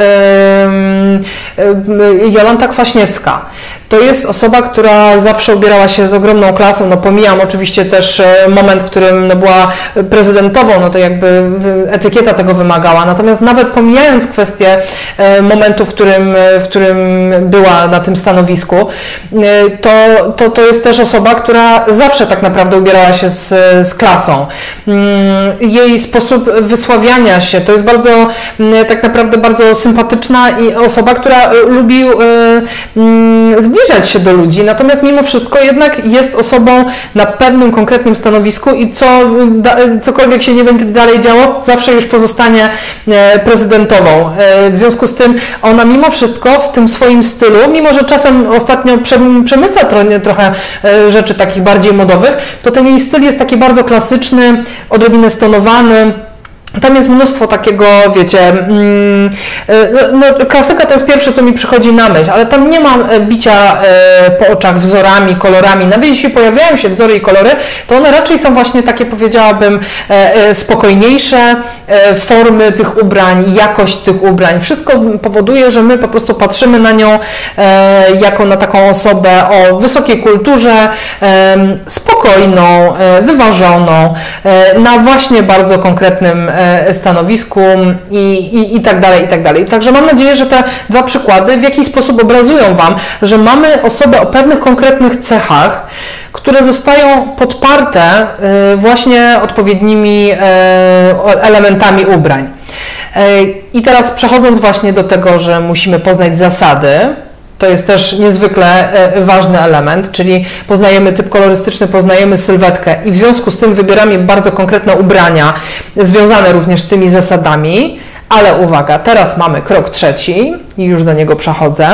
Jolanta Kwaśniewska. To jest osoba, która zawsze ubierała się z ogromną klasą, no pomijam oczywiście też moment, w którym była prezydentową, no to jakby etykieta tego wymagała, natomiast nawet pomijając kwestię momentu, w którym była na tym stanowisku, to jest też osoba, która zawsze tak naprawdę ubierała się z klasą. Jej sposób wysławiania się to jest bardzo, tak naprawdę bardzo sympatyczna i osoba, która lubi zbliżać się do ludzi, natomiast mimo wszystko jednak jest osobą na pewnym konkretnym stanowisku i cokolwiek się nie będzie dalej działo, zawsze już pozostanie prezydentową. W związku z tym ona mimo wszystko w tym swoim stylu, mimo że czasem ostatnio przemyca trochę rzeczy takich bardziej modowych, to ten jej styl jest taki bardzo klasyczny, odrobinę stonowany. Tam jest mnóstwo takiego, wiecie, klasyka to jest pierwsze, co mi przychodzi na myśl, ale tam nie ma bicia po oczach wzorami, kolorami. Nawet jeśli pojawiają się wzory i kolory, to one raczej są właśnie takie, powiedziałabym, spokojniejsze, formy tych ubrań, jakość tych ubrań. Wszystko powoduje, że my po prostu patrzymy na nią jako na taką osobę o wysokiej kulturze, spokojną, wyważoną, na właśnie bardzo konkretnym stanowisku i tak dalej, i tak dalej. Także mam nadzieję, że te dwa przykłady w jakiś sposób obrazują Wam, że mamy osobę o pewnych konkretnych cechach, które zostają podparte właśnie odpowiednimi elementami ubrań. I teraz przechodząc właśnie do tego, że musimy poznać zasady, to jest też niezwykle ważny element, czyli poznajemy typ kolorystyczny, poznajemy sylwetkę i w związku z tym wybieramy bardzo konkretne ubrania związane również z tymi zasadami, ale uwaga, teraz mamy krok trzeci i już do niego przechodzę.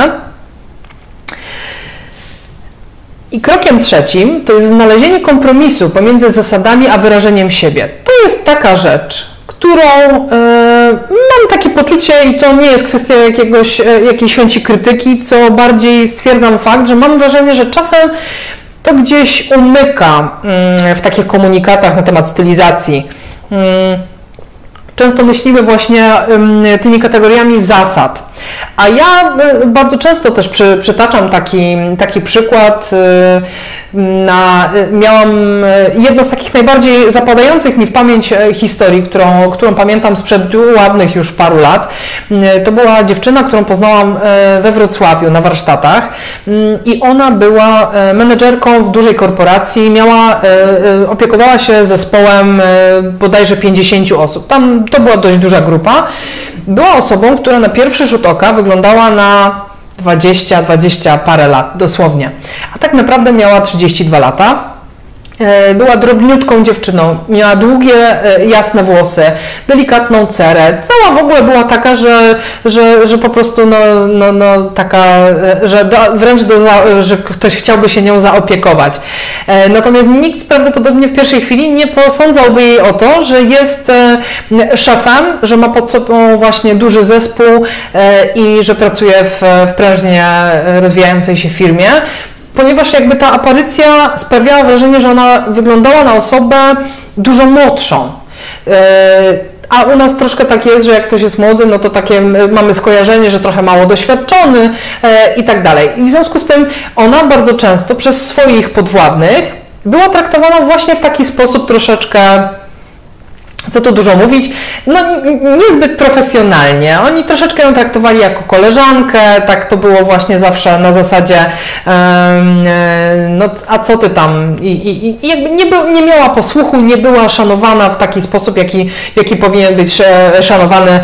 I krokiem trzecim to jest znalezienie kompromisu pomiędzy zasadami a wyrażeniem siebie. To jest taka rzecz, którą mam takie poczucie i to nie jest kwestia jakiejś chęci krytyki, co bardziej stwierdzam fakt, że mam wrażenie, że czasem to gdzieś umyka w takich komunikatach na temat stylizacji. często myślimy właśnie tymi kategoriami zasad. A ja bardzo często też przytaczam taki przykład. Miałam jedno z takich najbardziej zapadających mi w pamięć historii, którą pamiętam sprzed ładnych już paru lat. To była dziewczyna, którą poznałam we Wrocławiu na warsztatach i ona była menedżerką w dużej korporacji, opiekowała się zespołem bodajże 50 osób. To była dość duża grupa. Była osobą, która na pierwszy rzut oka wyglądała na 20 parę lat, dosłownie. A tak naprawdę miała 32 lata. Była drobniutką dziewczyną, miała długie, jasne włosy, delikatną cerę. Cała w ogóle była taka, że po prostu taka, że wręcz że ktoś chciałby się nią zaopiekować. Natomiast nikt prawdopodobnie w pierwszej chwili nie posądzałby jej o to, że jest szefem, że ma pod sobą właśnie duży zespół i że pracuje w prężnie rozwijającej się firmie. Ponieważ jakby ta aparycja sprawiała wrażenie, że ona wyglądała na osobę dużo młodszą. A u nas troszkę tak jest, że jak ktoś jest młody, no to takie mamy skojarzenie, że trochę mało doświadczony i tak dalej. I w związku z tym ona bardzo często przez swoich podwładnych była traktowana właśnie w taki sposób troszeczkę, co tu dużo mówić, niezbyt profesjonalnie. Oni troszeczkę ją traktowali jako koleżankę, tak to było właśnie zawsze na zasadzie a co ty tam? I jakby nie miała posłuchu, nie była szanowana w taki sposób, jaki powinien być szanowany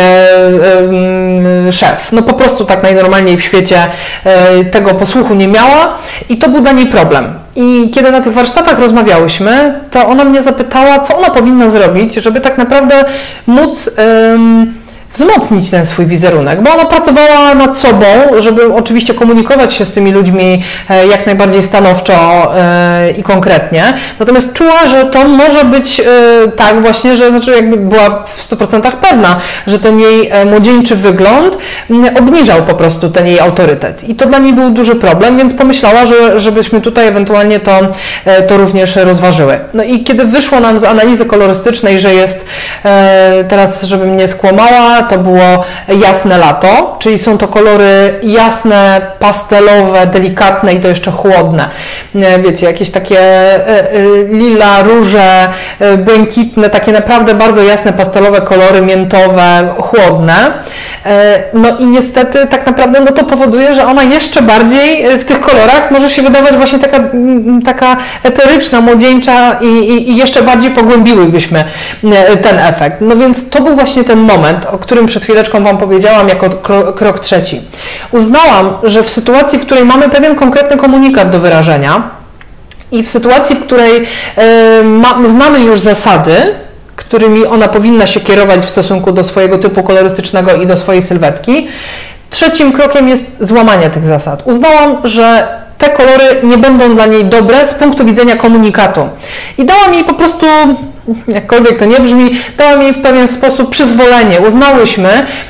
szef. No po prostu tak najnormalniej w świecie tego posłuchu nie miała i to był dla niej problem. I kiedy na tych warsztatach rozmawiałyśmy, to ona mnie zapytała, co ona powinna zrobić, żeby tak naprawdę móc wzmocnić ten swój wizerunek, bo ona pracowała nad sobą, żeby oczywiście komunikować się z tymi ludźmi jak najbardziej stanowczo i konkretnie, natomiast czuła, że to może być tak właśnie, że znaczy jakby była w 100% pewna, że ten jej młodzieńczy wygląd obniżał po prostu ten jej autorytet i to dla niej był duży problem, więc pomyślała, żebyśmy tutaj ewentualnie to również rozważyły. No i kiedy wyszło nam z analizy kolorystycznej, że jest teraz, żebym nie skłamała, to było jasne lato, czyli są to kolory jasne, pastelowe, delikatne i to jeszcze chłodne. Wiecie, jakieś takie lila, róże, błękitne, takie naprawdę bardzo jasne, pastelowe kolory, miętowe, chłodne. No i niestety tak naprawdę to powoduje, że ona jeszcze bardziej w tych kolorach może się wydawać właśnie taka eteryczna, młodzieńcza i jeszcze bardziej pogłębiłybyśmy ten efekt. No więc to był właśnie ten moment, o którym przed chwileczką Wam powiedziałam jako krok trzeci. Uznałam, że w sytuacji, w której mamy pewien konkretny komunikat do wyrażenia i w sytuacji, w której znamy już zasady, którymi ona powinna się kierować w stosunku do swojego typu kolorystycznego i do swojej sylwetki, trzecim krokiem jest złamanie tych zasad. Uznałam, że te kolory nie będą dla niej dobre z punktu widzenia komunikatu. I dałam jej po prostu, jakkolwiek to nie brzmi, dałam jej w pewien sposób przyzwolenie. Uznałyśmy,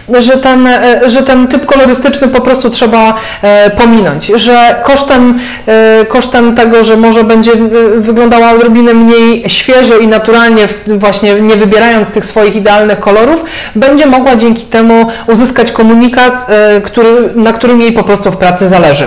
że ten typ kolorystyczny po prostu trzeba pominąć, że kosztem tego, że może będzie wyglądała odrobinę mniej świeżo i naturalnie, właśnie nie wybierając tych swoich idealnych kolorów, będzie mogła dzięki temu uzyskać komunikat, na którym jej po prostu w pracy zależy.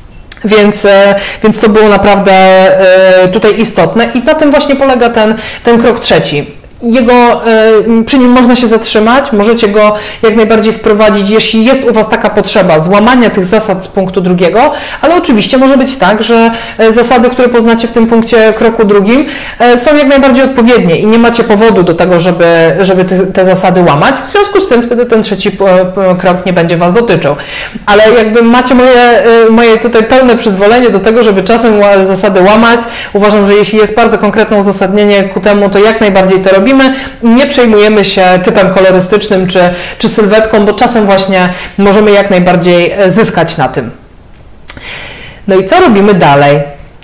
Więc to było naprawdę tutaj istotne i na tym właśnie polega ten krok trzeci. Przy nim można się zatrzymać, możecie go jak najbardziej wprowadzić, jeśli jest u Was taka potrzeba złamania tych zasad z punktu drugiego, ale oczywiście może być tak, że zasady, które poznacie w tym punkcie kroku drugim, są jak najbardziej odpowiednie i nie macie powodu do tego, żeby te zasady łamać, w związku z tym wtedy ten trzeci krok nie będzie Was dotyczył. Ale jakby macie moje tutaj pełne przyzwolenie do tego, żeby czasem zasady łamać. Uważam, że jeśli jest bardzo konkretne uzasadnienie ku temu, to jak najbardziej to robimy. I nie przejmujemy się typem kolorystycznym czy sylwetką, bo czasem właśnie możemy jak najbardziej zyskać na tym. No i co robimy dalej?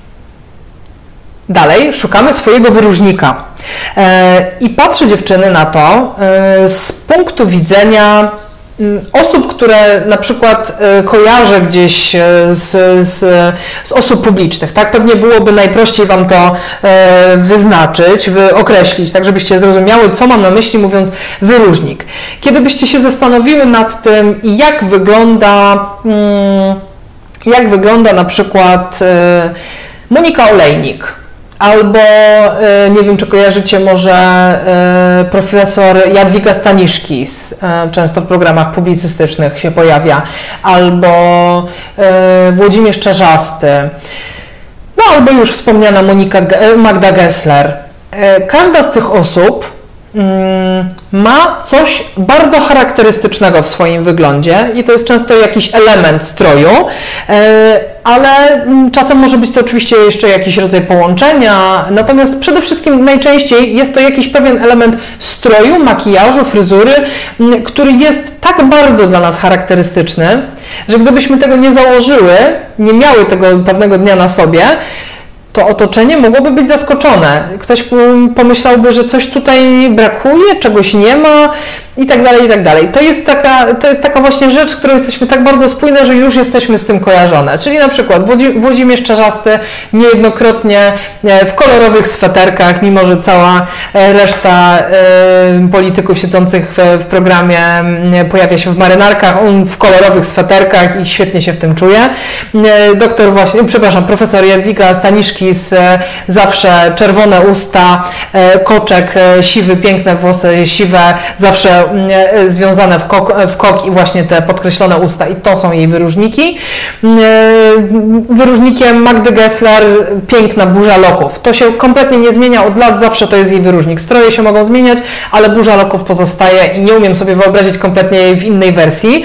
Dalej szukamy swojego wyróżnika. I patrzę, dziewczyny, na to z punktu widzenia osób, które na przykład kojarzę gdzieś z osób publicznych, tak? Pewnie byłoby najprościej Wam to wyznaczyć, określić, tak żebyście zrozumiały, co mam na myśli, mówiąc wyróżnik. Kiedy byście się zastanowiły nad tym, jak wygląda na przykład Monika Olejnik, albo, nie wiem, czy kojarzycie może profesor Jadwiga Staniszkis, często w programach publicystycznych się pojawia, albo Włodzimierz Czarzasty, no albo już wspomniana Magda Gessler. Każda z tych osób ma coś bardzo charakterystycznego w swoim wyglądzie i to jest często jakiś element stroju, ale czasem może być to oczywiście jeszcze jakiś rodzaj połączenia, natomiast przede wszystkim najczęściej jest to jakiś pewien element stroju, makijażu, fryzury, który jest tak bardzo dla nas charakterystyczny, że gdybyśmy tego nie założyły, nie miały tego pewnego dnia na sobie, to otoczenie mogłoby być zaskoczone. Ktoś pomyślałby, że coś tutaj brakuje, czegoś nie ma i tak dalej, i tak dalej. To jest taka właśnie rzecz, w której jesteśmy tak bardzo spójne, że już jesteśmy z tym kojarzone. Czyli na przykład Włodzimierz Czarzasty niejednokrotnie w kolorowych sweterkach, mimo że cała reszta polityków siedzących w programie pojawia się w marynarkach, on w kolorowych sweterkach i świetnie się w tym czuje. Profesor Jadwiga Staniszkis, zawsze czerwone usta, koczek siwy, piękne włosy siwe, zawsze związane w kok i właśnie te podkreślone usta i to są jej wyróżniki. Wyróżnikiem Magdy Gessler piękna burza loków. To się kompletnie nie zmienia od lat, zawsze to jest jej wyróżnik. Stroje się mogą zmieniać, ale burza loków pozostaje i nie umiem sobie wyobrazić kompletnie jej w innej wersji.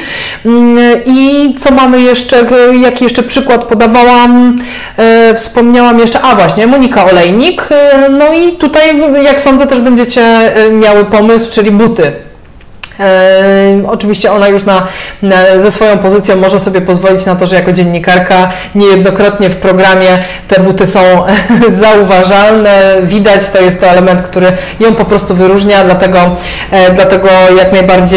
I co mamy jeszcze, jaki jeszcze przykład podawałam, wspomniałam jeszcze, właśnie, Monika Olejnik. No i tutaj, jak sądzę, też będziecie miały pomysł, czyli buty. Oczywiście ona już ze swoją pozycją może sobie pozwolić na to, że jako dziennikarka niejednokrotnie w programie te buty są zauważalne, widać, to jest to element, który ją po prostu wyróżnia, dlatego jak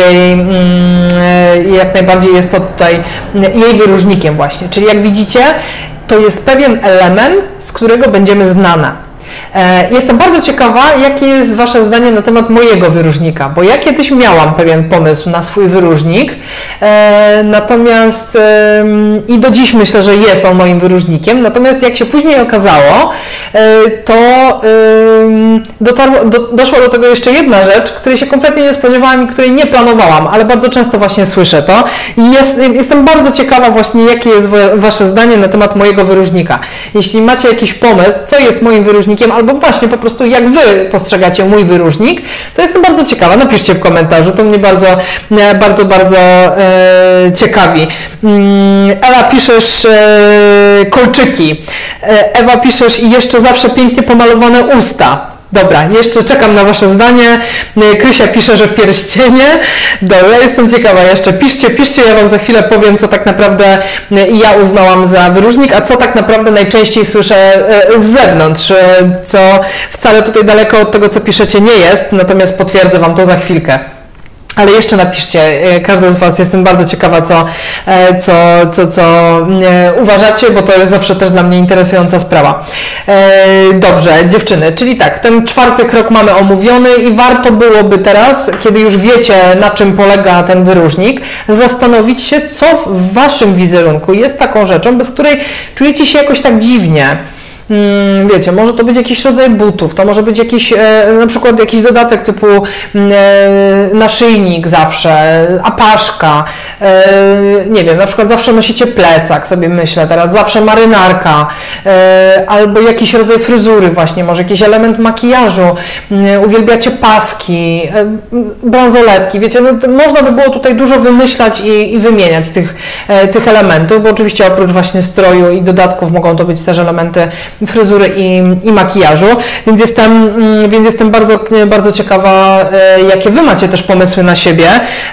najbardziej jest to tutaj jej wyróżnikiem właśnie, czyli jak widzicie, to jest pewien element, z którego będziemy znane. Jestem bardzo ciekawa, jakie jest Wasze zdanie na temat mojego wyróżnika, bo ja kiedyś miałam pewien pomysł na swój wyróżnik, natomiast i do dziś myślę, że jest on moim wyróżnikiem, natomiast jak się później okazało, to doszła do tego jeszcze jedna rzecz, której się kompletnie nie spodziewałam i której nie planowałam, ale bardzo często właśnie słyszę to i jestem bardzo ciekawa właśnie, jakie jest Wasze zdanie na temat mojego wyróżnika. Jeśli macie jakiś pomysł, co jest moim wyróżnikiem, albo właśnie po prostu jak Wy postrzegacie mój wyróżnik, to jestem bardzo ciekawa. Napiszcie w komentarzu, to mnie bardzo ciekawi. Ela, piszesz kolczyki. Ewa, piszesz i jeszcze zawsze pięknie pomalowane usta. Dobra, jeszcze czekam na Wasze zdanie. Krysia pisze, że pierścienie. Dobra, jestem ciekawa jeszcze. Piszcie, ja Wam za chwilę powiem, co tak naprawdę ja uznałam za wyróżnik, a co tak naprawdę najczęściej słyszę z zewnątrz, co wcale tutaj daleko od tego, co piszecie, nie jest, natomiast potwierdzę Wam to za chwilkę. Ale jeszcze napiszcie, każdy z Was, jestem bardzo ciekawa, co uważacie, bo to jest zawsze też dla mnie interesująca sprawa. Dobrze, dziewczyny, czyli tak, ten czwarty krok mamy omówiony i warto byłoby teraz, kiedy już wiecie, na czym polega ten wyróżnik, zastanowić się, co w Waszym wizerunku jest taką rzeczą, bez której czujecie się jakoś tak dziwnie. Wiecie, może to być jakiś rodzaj butów, to może być jakiś, na przykład jakiś dodatek typu naszyjnik zawsze, apaszka, nie wiem, na przykład zawsze nosicie plecak, sobie myślę teraz, zawsze marynarka, albo jakiś rodzaj fryzury właśnie, może jakiś element makijażu, uwielbiacie paski, bransoletki, wiecie, no, można by było tutaj dużo wymyślać i wymieniać tych elementów, bo oczywiście oprócz właśnie stroju i dodatków mogą to być też elementy fryzury i makijażu, więc jestem bardzo ciekawa, jakie Wy macie też pomysły na siebie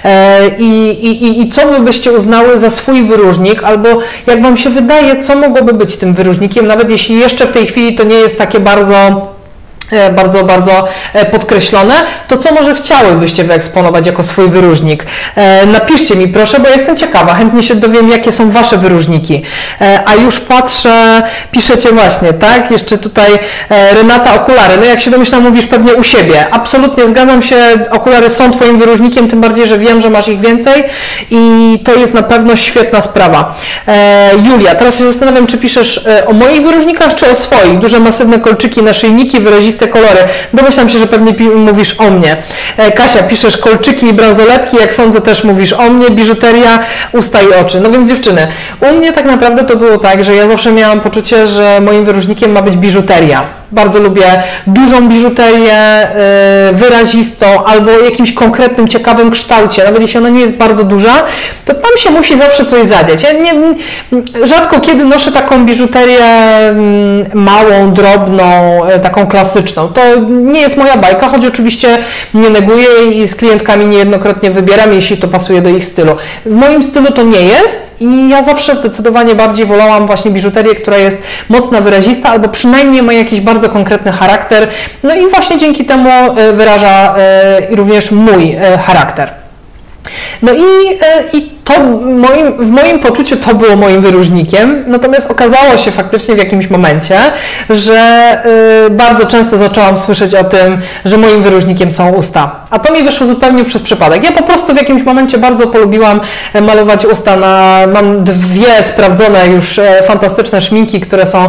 i co Wy byście uznały za swój wyróżnik, albo jak Wam się wydaje, co mogłoby być tym wyróżnikiem, nawet jeśli jeszcze w tej chwili to nie jest takie bardzo bardzo, bardzo podkreślone, to co może chciałybyście wyeksponować jako swój wyróżnik? Napiszcie mi proszę, bo jestem ciekawa, chętnie się dowiem, jakie są Wasze wyróżniki. A już patrzę, piszecie właśnie, tak? Jeszcze tutaj Renata, okulary. No jak się domyślam, mówisz pewnie u siebie. Absolutnie zgadzam się, okulary są Twoim wyróżnikiem, tym bardziej, że wiem, że masz ich więcej i to jest na pewno świetna sprawa. Julia, teraz się zastanawiam, czy piszesz o moich wyróżnikach, czy o swoich? Duże, masywne kolczyki, naszyjniki, wyraziste kolory. Domyślam się, że pewnie mówisz o mnie. Kasia, piszesz kolczyki i bransoletki, jak sądzę też mówisz o mnie, biżuteria, usta i oczy. No więc dziewczyny, u mnie tak naprawdę to było tak, że ja zawsze miałam poczucie, że moim wyróżnikiem ma być biżuteria. Bardzo lubię dużą biżuterię, wyrazistą albo o jakimś konkretnym, ciekawym kształcie. Nawet jeśli ona nie jest bardzo duża, to tam się musi zawsze coś zadziać. Ja rzadko kiedy noszę taką biżuterię małą, drobną, taką klasyczną. To nie jest moja bajka, choć oczywiście nie neguję i z klientkami niejednokrotnie wybieram, jeśli to pasuje do ich stylu. W moim stylu to nie jest i ja zawsze zdecydowanie bardziej wolałam właśnie biżuterię, która jest mocna, wyrazista albo przynajmniej ma jakiś bardzo konkretny charakter, no i właśnie dzięki temu wyraża również mój charakter. No i to w moim poczuciu to było moim wyróżnikiem, natomiast okazało się faktycznie w jakimś momencie, że bardzo często zaczęłam słyszeć o tym, że moim wyróżnikiem są usta. A to mi wyszło zupełnie przez przypadek. Ja po prostu w jakimś momencie bardzo polubiłam malować usta mam dwie sprawdzone już fantastyczne szminki, które są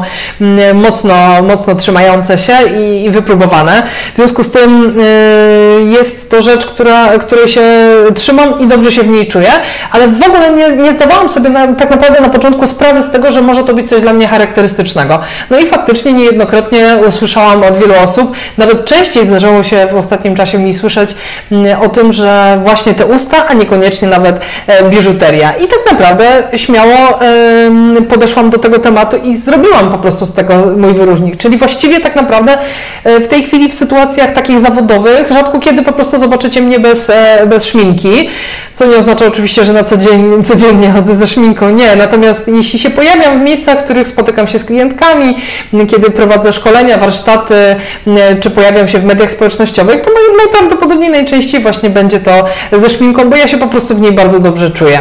mocno trzymające się i wypróbowane. W związku z tym jest to rzecz, której się trzymam i dobrze się w niej czuję, ale w ogóle nie zdawałam sobie tak naprawdę na początku sprawy z tego, że może to być coś dla mnie charakterystycznego. No i faktycznie niejednokrotnie usłyszałam od wielu osób, nawet częściej zdarzało się w ostatnim czasie mi słyszeć o tym, że właśnie te usta, a niekoniecznie nawet biżuteria. I tak naprawdę śmiało podeszłam do tego tematu i zrobiłam po prostu z tego mój wyróżnik. Czyli właściwie tak naprawdę w tej chwili w sytuacjach takich zawodowych rzadko kiedy po prostu zobaczycie mnie bez szminki, co nie oznacza oczywiście, że na codziennie chodzę ze szminką, nie. Natomiast jeśli się pojawiam w miejscach, w których spotykam się z klientkami, kiedy prowadzę szkolenia, warsztaty, czy pojawiam się w mediach społecznościowych, to najprawdopodobniej najczęściej właśnie będzie to ze szminką, bo ja się po prostu w niej bardzo dobrze czuję.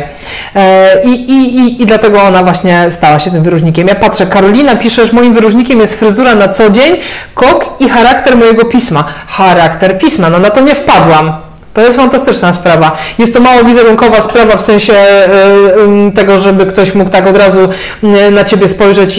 I dlatego ona właśnie stała się tym wyróżnikiem. Ja patrzę, Karolina pisze, że moim wyróżnikiem jest fryzura na co dzień, kok i charakter mojego pisma. Charakter pisma, no na to nie wpadłam. To jest fantastyczna sprawa. Jest to mało wizerunkowa sprawa w sensie tego, żeby ktoś mógł tak od razu na Ciebie spojrzeć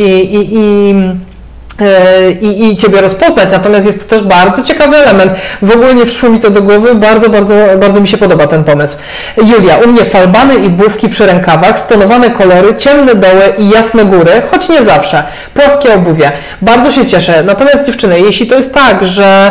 i Ciebie rozpoznać, natomiast jest to też bardzo ciekawy element. W ogóle nie przyszło mi to do głowy, bardzo mi się podoba ten pomysł. Julia, u mnie falbany i błówki przy rękawach, stonowane kolory, ciemne doły i jasne góry, choć nie zawsze, płaskie obuwie. Bardzo się cieszę. Natomiast dziewczyny, jeśli to jest tak, że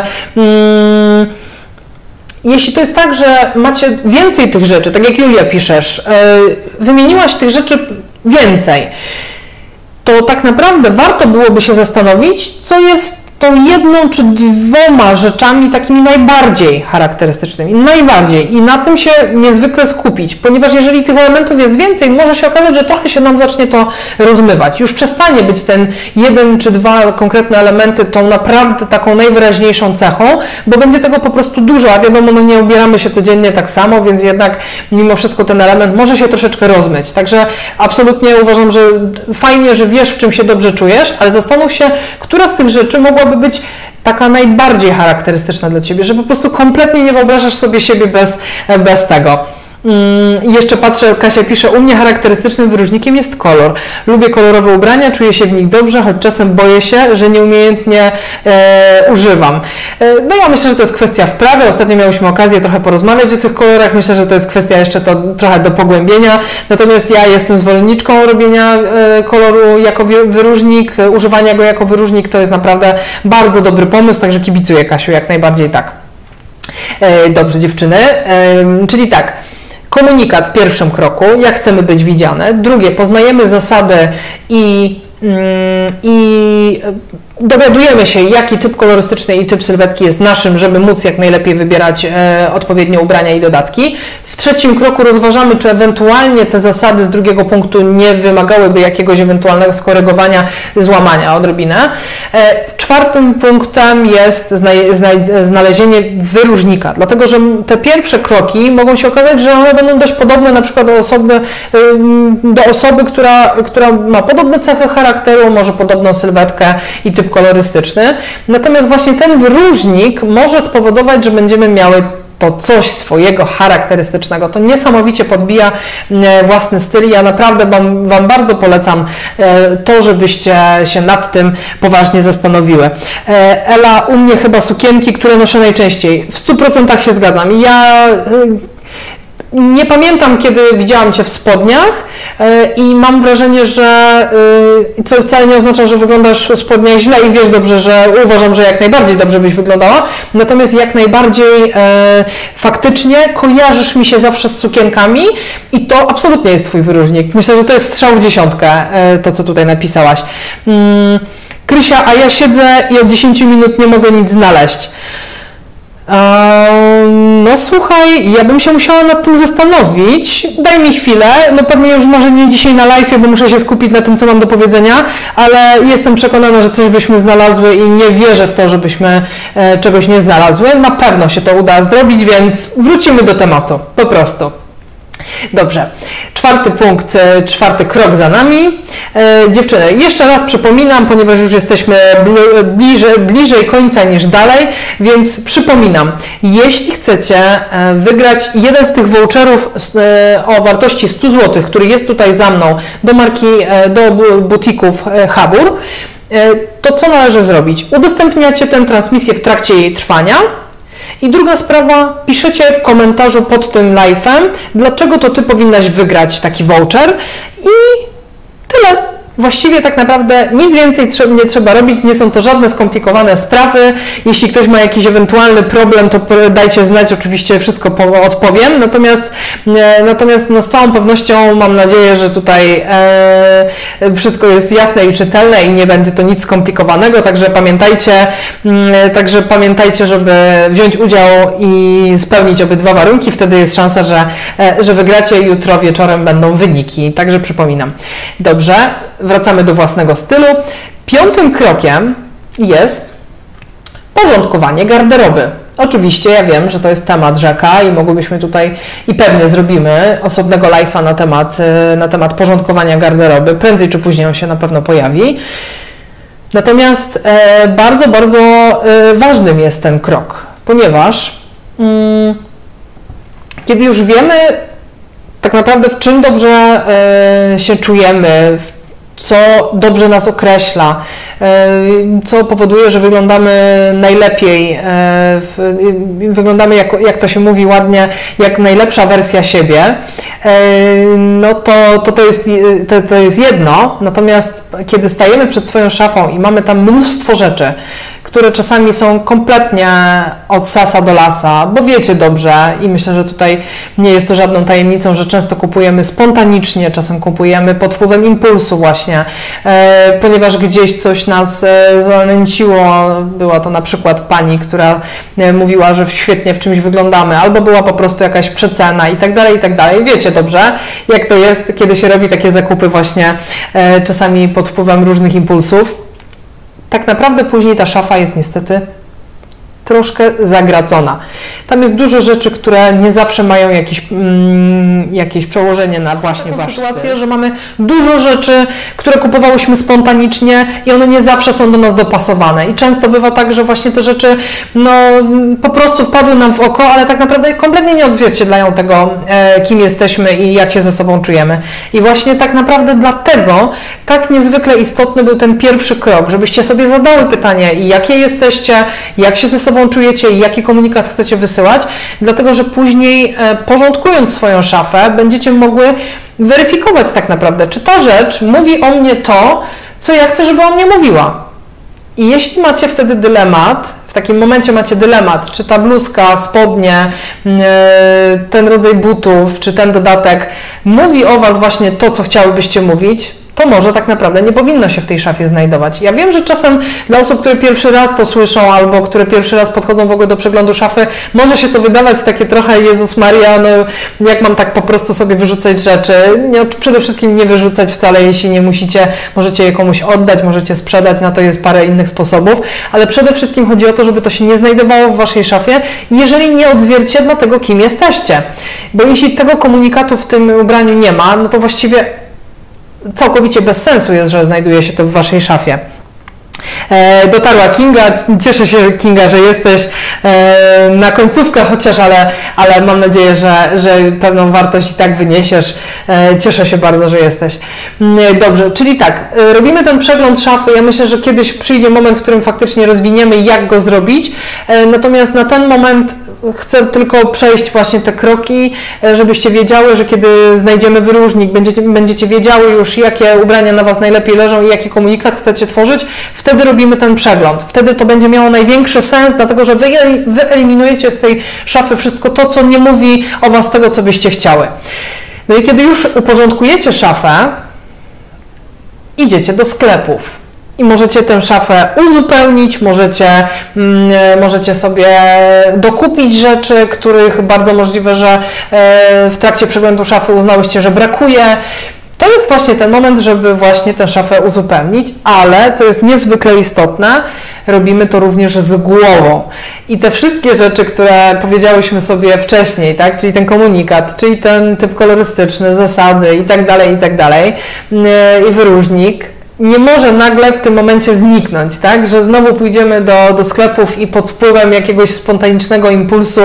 macie więcej tych rzeczy, tak jak Julia piszesz, wymieniłaś tych rzeczy więcej, to tak naprawdę warto byłoby się zastanowić, co jest tą jedną czy dwoma rzeczami takimi najbardziej charakterystycznymi, i na tym się niezwykle skupić, ponieważ jeżeli tych elementów jest więcej, może się okazać, że trochę się nam zacznie to rozmywać. Już przestanie być ten jeden czy dwa konkretne elementy tą naprawdę taką najwyraźniejszą cechą, bo będzie tego po prostu dużo, a wiadomo, no nie ubieramy się codziennie tak samo, więc jednak mimo wszystko ten element może się troszeczkę rozmyć. Także absolutnie uważam, że fajnie, że wiesz, w czym się dobrze czujesz, ale zastanów się, która z tych rzeczy mogłaby być taka najbardziej charakterystyczna dla Ciebie, że po prostu kompletnie nie wyobrażasz sobie siebie bez tego. Jeszcze patrzę, Kasia pisze, u mnie charakterystycznym wyróżnikiem jest kolor. Lubię kolorowe ubrania, czuję się w nich dobrze, choć czasem boję się, że nieumiejętnie używam. No ja myślę, że to jest kwestia wprawy. Ostatnio miałyśmy okazję trochę porozmawiać o tych kolorach. Myślę, że to jest kwestia jeszcze trochę do pogłębienia. Natomiast ja jestem zwolenniczką robienia koloru jako wyróżnik, używania go jako wyróżnik. To jest naprawdę bardzo dobry pomysł, także kibicuję, Kasiu, jak najbardziej tak. Dobrze, dziewczyny. Czyli tak. Komunikat w pierwszym kroku, jak chcemy być widziane. Drugie, poznajemy zasady i dowiadujemy się, jaki typ kolorystyczny i typ sylwetki jest naszym, żeby móc jak najlepiej wybierać odpowiednie ubrania i dodatki. W trzecim kroku rozważamy, czy ewentualnie te zasady z drugiego punktu nie wymagałyby jakiegoś ewentualnego skorygowania, złamania odrobinę. Czwartym punktem jest znalezienie wyróżnika, dlatego że te pierwsze kroki mogą się okazać, że one będą dość podobne na przykład do osoby, która ma podobne cechy charakteru, może podobną sylwetkę i typ kolorystyczny. Natomiast właśnie ten wyróżnik może spowodować, że będziemy miały to coś swojego charakterystycznego. To niesamowicie podbija własny styl i ja naprawdę Wam bardzo polecam to, żebyście się nad tym poważnie zastanowiły. Ela, u mnie chyba sukienki, które noszę najczęściej. W 100% się zgadzam. Ja nie pamiętam, kiedy widziałam Cię w spodniach i mam wrażenie, że co wcale nie oznacza, że wyglądasz w spodniach źle i wiesz dobrze, że uważam, że jak najbardziej dobrze byś wyglądała, natomiast jak najbardziej faktycznie kojarzysz mi się zawsze z sukienkami i to absolutnie jest Twój wyróżnik. Myślę, że to jest strzał w dziesiątkę, to co tutaj napisałaś. Krysia, a ja siedzę i od 10 minut nie mogę nic znaleźć. No słuchaj, ja bym się musiała nad tym zastanowić, daj mi chwilę, no pewnie już może nie dzisiaj na live'ie, bo muszę się skupić na tym, co mam do powiedzenia, ale jestem przekonana, że coś byśmy znalazły i nie wierzę w to, żebyśmy czegoś nie znalazły. Na pewno się to uda zrobić, więc wrócimy do tematu, po prostu. Dobrze, czwarty punkt, czwarty krok za nami. Dziewczyny, jeszcze raz przypominam, ponieważ już jesteśmy bliżej końca niż dalej, więc przypominam, jeśli chcecie wygrać jeden z tych voucherów o wartości 100 zł, który jest tutaj za mną do marki, do butików Habur, to co należy zrobić? Udostępniacie tę transmisję w trakcie jej trwania. I druga sprawa, piszecie w komentarzu pod tym live'em, dlaczego to Ty powinnaś wygrać taki voucher i tyle. Właściwie tak naprawdę nic więcej nie trzeba robić, nie są to żadne skomplikowane sprawy. Jeśli ktoś ma jakiś ewentualny problem, to dajcie znać, oczywiście wszystko odpowiem. Natomiast no, z całą pewnością mam nadzieję, że tutaj wszystko jest jasne i czytelne i nie będzie to nic skomplikowanego, także pamiętajcie, żeby wziąć udział i spełnić obydwa warunki, wtedy jest szansa, że wygracie i jutro wieczorem będą wyniki, także przypominam. Dobrze. Wracamy do własnego stylu. Piątym krokiem jest porządkowanie garderoby. Oczywiście ja wiem, że to jest temat rzeka i mogłybyśmy tutaj i pewnie zrobimy osobnego live'a na temat porządkowania garderoby. Prędzej czy później on się na pewno pojawi. Natomiast bardzo, bardzo ważnym jest ten krok, ponieważ kiedy już wiemy tak naprawdę w czym dobrze się czujemy, co dobrze nas określa, co powoduje, że wyglądamy najlepiej, wyglądamy jak to się mówi ładnie, jak najlepsza wersja siebie, no to jest jedno, natomiast kiedy stajemy przed swoją szafą i mamy tam mnóstwo rzeczy, które czasami są kompletnie od sasa do lasa, bo wiecie dobrze i myślę, że tutaj nie jest to żadną tajemnicą, że często kupujemy spontanicznie, czasem kupujemy pod wpływem impulsu właśnie, ponieważ gdzieś coś nas zanęciło, była to na przykład pani, która mówiła, że świetnie w czymś wyglądamy, albo była po prostu jakaś przecena i tak dalej, i tak dalej. Wiecie dobrze, jak to jest, kiedy się robi takie zakupy właśnie czasami pod wpływem różnych impulsów. Tak naprawdę później ta szafa jest niestety troszkę zagracona. Tam jest dużo rzeczy, które nie zawsze mają jakieś przełożenie na właśnie wasz sytuację, że mamy dużo rzeczy, które kupowałyśmy spontanicznie i one nie zawsze są do nas dopasowane. I często bywa tak, że właśnie te rzeczy no, po prostu wpadły nam w oko, ale tak naprawdę kompletnie nie odzwierciedlają tego, kim jesteśmy i jak się ze sobą czujemy. I właśnie tak naprawdę dlatego tak niezwykle istotny był ten pierwszy krok, żebyście sobie zadały pytanie, jakie jesteście, jak się ze sobą czujecie i jaki komunikat chcecie wysyłać, dlatego że później porządkując swoją szafę będziecie mogły weryfikować tak naprawdę, czy ta rzecz mówi o mnie to, co ja chcę, żeby o mnie mówiła. I jeśli macie wtedy dylemat, w takim momencie macie dylemat, czy ta bluzka, spodnie, ten rodzaj butów, czy ten dodatek mówi o was właśnie to, co chciałybyście mówić, to może tak naprawdę nie powinno się w tej szafie znajdować. Ja wiem, że czasem dla osób, które pierwszy raz to słyszą albo które pierwszy raz podchodzą w ogóle do przeglądu szafy, może się to wydawać takie trochę Jezus Maria, no jak mam tak po prostu sobie wyrzucać rzeczy. Przede wszystkim nie wyrzucać wcale, jeśli nie musicie, możecie je komuś oddać, możecie sprzedać, na to jest parę innych sposobów, ale przede wszystkim chodzi o to, żeby to się nie znajdowało w waszej szafie, jeżeli nie odzwierciedla tego, kim jesteście. Bo jeśli tego komunikatu w tym ubraniu nie ma, no to właściwie całkowicie bez sensu jest, że znajduje się to w waszej szafie. Dotarła Kinga, cieszę się Kinga, że jesteś na końcówkę chociaż, ale mam nadzieję, że pewną wartość i tak wyniesiesz. Cieszę się bardzo, że jesteś. Dobrze, czyli tak, robimy ten przegląd szafy. Ja myślę, że kiedyś przyjdzie moment, w którym faktycznie rozwiniemy, jak go zrobić. Natomiast na ten moment chcę tylko przejść właśnie te kroki, żebyście wiedziały, że kiedy znajdziemy wyróżnik, będziecie wiedziały już, jakie ubrania na Was najlepiej leżą i jaki komunikat chcecie tworzyć, wtedy robimy ten przegląd. Wtedy to będzie miało największy sens, dlatego że wyeliminujecie z tej szafy wszystko to, co nie mówi o Was tego, co byście chciały. No i kiedy już uporządkujecie szafę, idziecie do sklepów. I możecie tę szafę uzupełnić, możecie sobie dokupić rzeczy, których bardzo możliwe, że w trakcie przeglądu szafy uznałyście, że brakuje. To jest właśnie ten moment, żeby właśnie tę szafę uzupełnić, ale co jest niezwykle istotne, robimy to również z głową. I te wszystkie rzeczy, które powiedziałyśmy sobie wcześniej, tak, czyli ten komunikat, czyli ten typ kolorystyczny, zasady i tak dalej, i wyróżnik, nie może nagle w tym momencie zniknąć, tak? Że znowu pójdziemy do sklepów i pod wpływem jakiegoś spontanicznego impulsu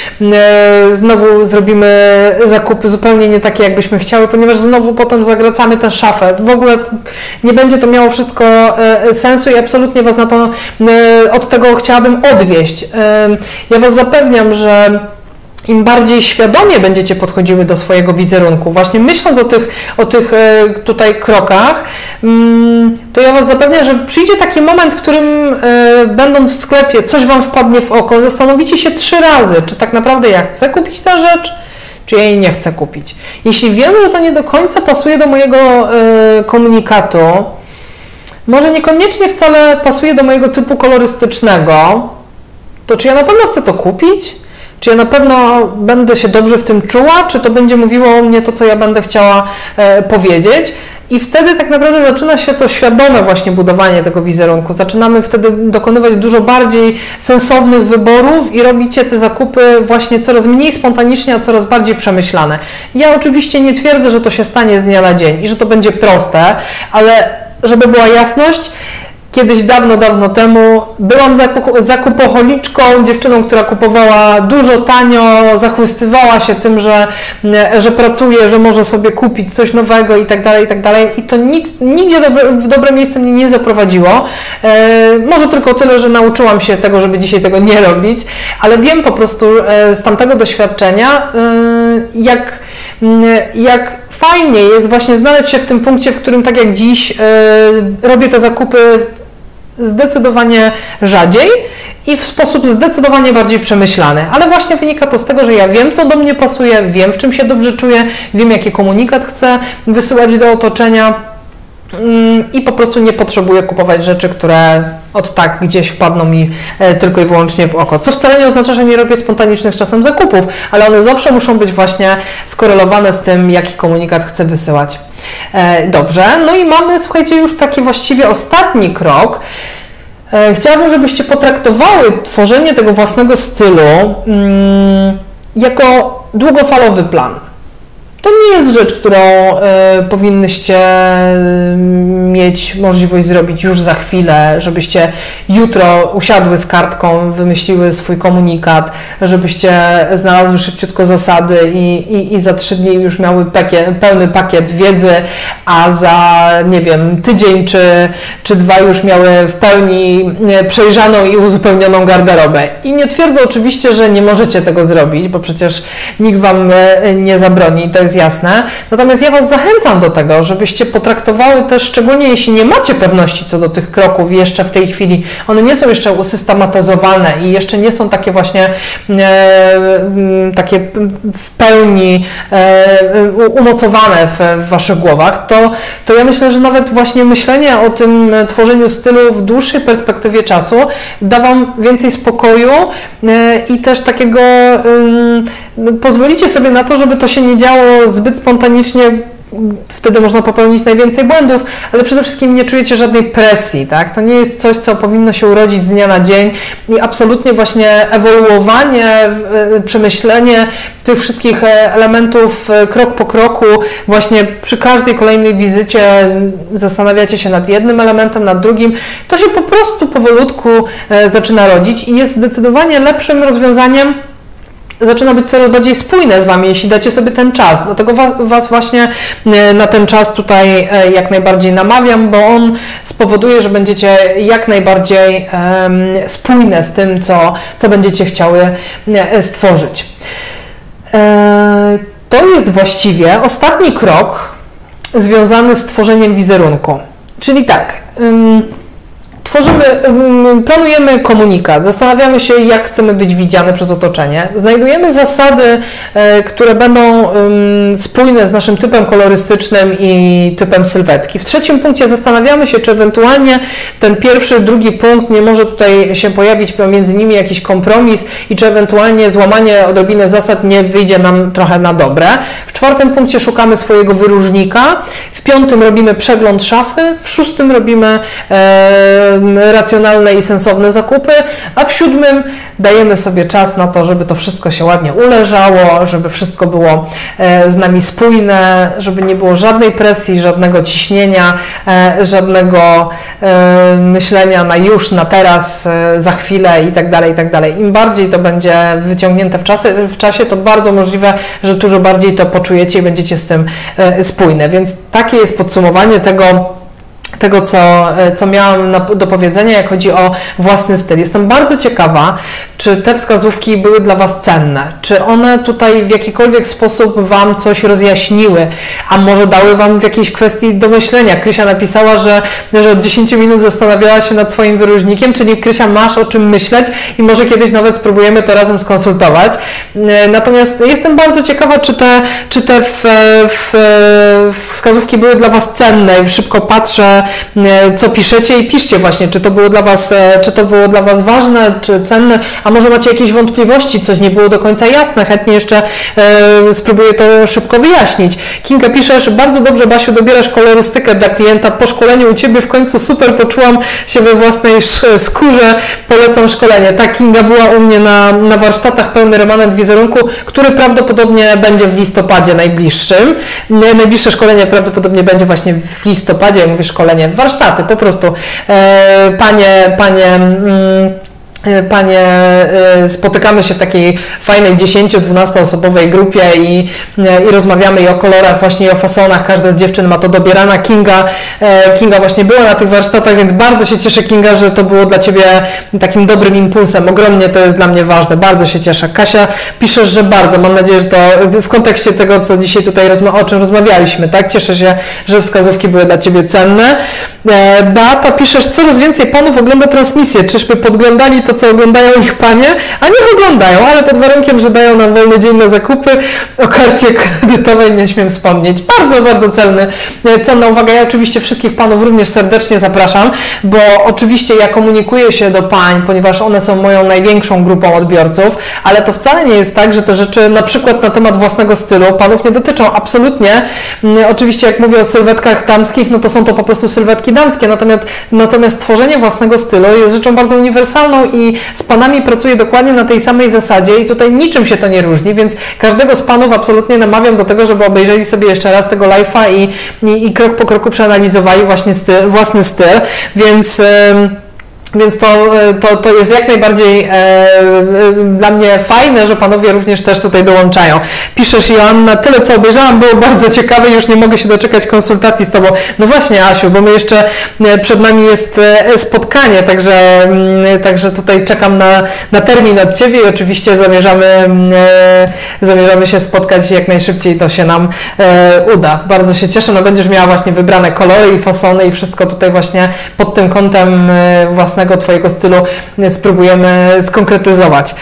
znowu zrobimy zakupy zupełnie nie takie, jakbyśmy chciały, ponieważ znowu potem zagracamy tę szafę. W ogóle nie będzie to miało wszystko sensu i absolutnie Was od tego chciałabym odwieść. Ja Was zapewniam, że im bardziej świadomie będziecie podchodziły do swojego wizerunku, właśnie myśląc o tych tutaj krokach, to ja Was zapewniam, że przyjdzie taki moment, w którym będąc w sklepie, coś Wam wpadnie w oko, zastanowicie się 3 razy, czy tak naprawdę ja chcę kupić tę rzecz, czy ja jej nie chcę kupić. Jeśli wiem, że to nie do końca pasuje do mojego komunikatu, może niekoniecznie wcale pasuje do mojego typu kolorystycznego, to czy ja na pewno chcę to kupić? Czy ja na pewno będę się dobrze w tym czuła, czy to będzie mówiło o mnie to, co ja będę chciała powiedzieć? I wtedy tak naprawdę zaczyna się to świadome właśnie budowanie tego wizerunku. Zaczynamy wtedy dokonywać dużo bardziej sensownych wyborów i robicie te zakupy właśnie coraz mniej spontanicznie, a coraz bardziej przemyślane. Ja oczywiście nie twierdzę, że to się stanie z dnia na dzień i że to będzie proste, ale żeby była jasność, kiedyś dawno temu byłam zakupoholiczką, dziewczyną, która kupowała dużo tanio, zachłystywała się tym, że pracuje, że może sobie kupić coś nowego i tak dalej. I to nigdzie w dobre miejsce mnie nie zaprowadziło. Może tylko tyle, że nauczyłam się tego, żeby dzisiaj tego nie robić, ale wiem po prostu z tamtego doświadczenia, jak fajnie jest właśnie znaleźć się w tym punkcie, w którym tak jak dziś robię te zakupy zdecydowanie rzadziej i w sposób zdecydowanie bardziej przemyślany. Ale właśnie wynika to z tego, że ja wiem, co do mnie pasuje, wiem, w czym się dobrze czuję, wiem, jaki komunikat chcę wysyłać do otoczenia i po prostu nie potrzebuję kupować rzeczy, które od tak gdzieś wpadną mi tylko i wyłącznie w oko. Co wcale nie oznacza, że nie robię spontanicznych czasem zakupów, ale one zawsze muszą być właśnie skorelowane z tym, jaki komunikat chcę wysyłać. Dobrze, no i mamy, słuchajcie, już taki właściwie ostatni krok. Chciałabym, żebyście potraktowały tworzenie tego własnego stylu jako długofalowy plan. To nie jest rzecz, którą powinnyście mieć możliwość zrobić już za chwilę, żebyście jutro usiadły z kartką, wymyśliły swój komunikat, żebyście znalazły szybciutko zasady i za 3 dni już miały pełny pakiet wiedzy, a za, nie wiem, tydzień czy 2 już miały w pełni przejrzaną i uzupełnioną garderobę. I nie twierdzę oczywiście, że nie możecie tego zrobić, bo przecież nikt Wam nie zabroni, to jest jasne. jasne. Natomiast ja Was zachęcam do tego, żebyście potraktowały też, szczególnie jeśli nie macie pewności co do tych kroków jeszcze w tej chwili, one nie są jeszcze usystematyzowane i jeszcze nie są takie właśnie takie w pełni umocowane w Waszych głowach, to ja myślę, że nawet właśnie myślenie o tym tworzeniu stylu w dłuższej perspektywie czasu da Wam więcej spokoju i też takiego pozwolicie sobie na to, żeby to się nie działo zbyt spontanicznie. Wtedy można popełnić najwięcej błędów, ale przede wszystkim nie czujecie żadnej presji, tak? To nie jest coś, co powinno się urodzić z dnia na dzień i absolutnie właśnie ewoluowanie, przemyślenie tych wszystkich elementów krok po kroku, właśnie przy każdej kolejnej wizycie zastanawiacie się nad jednym elementem, nad drugim, to się po prostu powolutku zaczyna rodzić i jest zdecydowanie lepszym rozwiązaniem, zaczyna być coraz bardziej spójne z Wami, jeśli dacie sobie ten czas. Dlatego Was właśnie na ten czas tutaj jak najbardziej namawiam, bo on spowoduje, że będziecie jak najbardziej spójne z tym, co będziecie chciały stworzyć. To jest właściwie ostatni krok związany z tworzeniem wizerunku. Czyli tak, planujemy komunikat, zastanawiamy się, jak chcemy być widziane przez otoczenie, znajdujemy zasady, które będą spójne z naszym typem kolorystycznym i typem sylwetki. W trzecim punkcie zastanawiamy się, czy ewentualnie ten pierwszy, drugi punkt nie może tutaj się pojawić pomiędzy nimi jakiś kompromis i czy ewentualnie złamanie odrobinę zasad nie wyjdzie nam trochę na dobre. W czwartym punkcie szukamy swojego wyróżnika, w piątym robimy przegląd szafy, w szóstym robimy racjonalne i sensowne zakupy, a w siódmym dajemy sobie czas na to, żeby to wszystko się ładnie uleżało, żeby wszystko było z nami spójne, żeby nie było żadnej presji, żadnego ciśnienia, żadnego myślenia na już, na teraz, za chwilę i tak dalej, i tak dalej. Im bardziej to będzie wyciągnięte w czasie, to bardzo możliwe, że dużo bardziej to poczujecie i będziecie z tym spójne. Więc takie jest podsumowanie tego, co miałam do powiedzenia, jak chodzi o własny styl. Jestem bardzo ciekawa, czy te wskazówki były dla Was cenne, czy one tutaj w jakikolwiek sposób Wam coś rozjaśniły, a może dały Wam w jakiejś kwestii do myślenia. Krysia napisała, że od 10 minut zastanawiała się nad swoim wyróżnikiem, czyli Krysia, masz o czym myśleć i może kiedyś nawet spróbujemy to razem skonsultować. Natomiast jestem bardzo ciekawa, czy te wskazówki były dla Was cenne i szybko patrzę, co piszecie i piszcie właśnie, czy to było dla Was ważne, czy cenne, a może macie jakieś wątpliwości, coś nie było do końca jasne, chętnie jeszcze spróbuję to szybko wyjaśnić. Kinga, piszesz, bardzo dobrze, Basiu, dobierasz kolorystykę dla klienta, po szkoleniu u Ciebie w końcu super poczułam się we własnej skórze, polecam szkolenie. Tak, Kinga była u mnie na warsztatach Pełny Remanent Wizerunku, który prawdopodobnie będzie w listopadzie najbliższym. Najbliższe szkolenie prawdopodobnie będzie właśnie w listopadzie, ja mówię szkolenie, warsztaty po prostu. Panie, spotykamy się w takiej fajnej 10-12 osobowej grupie i rozmawiamy i o kolorach, właśnie i o fasonach. Każda z dziewczyn ma to dobierana. Kinga właśnie była na tych warsztatach, więc bardzo się cieszę, Kinga, że to było dla Ciebie takim dobrym impulsem. Ogromnie to jest dla mnie ważne. Bardzo się cieszę. Kasia, piszesz, że bardzo. Mam nadzieję, że to w kontekście tego, co dzisiaj tutaj o czym rozmawialiśmy, tak? Cieszę się, że wskazówki były dla Ciebie cenne. Beata, piszesz, coraz więcej panów ogląda transmisję. Czyżby podglądali to, co oglądają ich panie? A niech oglądają, ale pod warunkiem, że dają nam wolny dzień na zakupy. O karcie kredytowej nie śmiem wspomnieć. Bardzo, bardzo cenna uwaga. Ja oczywiście wszystkich panów również serdecznie zapraszam, bo oczywiście ja komunikuję się do pań, ponieważ one są moją największą grupą odbiorców, ale to wcale nie jest tak, że te rzeczy na przykład na temat własnego stylu panów nie dotyczą. Absolutnie. Oczywiście jak mówię o sylwetkach damskich, no to są to po prostu sylwetki damskie, natomiast tworzenie własnego stylu jest rzeczą bardzo uniwersalną i z panami pracuję dokładnie na tej samej zasadzie i tutaj niczym się to nie różni, więc każdego z panów absolutnie namawiam do tego, żeby obejrzeli sobie jeszcze raz tego live'a i krok po kroku przeanalizowali właśnie własny styl, więc Więc to jest jak najbardziej dla mnie fajne, że panowie również też tutaj dołączają. Piszesz, Joanna, tyle co obejrzałam, było bardzo ciekawe, już nie mogę się doczekać konsultacji z Tobą. No właśnie, Asiu, bo my jeszcze przed nami jest spotkanie, także tutaj czekam na termin od Ciebie i oczywiście zamierzamy się spotkać jak najszybciej, to się nam uda. Bardzo się cieszę, no będziesz miała właśnie wybrane kolory i fasony i wszystko tutaj właśnie pod tym kątem własnego Twojego stylu spróbujemy skonkretyzować.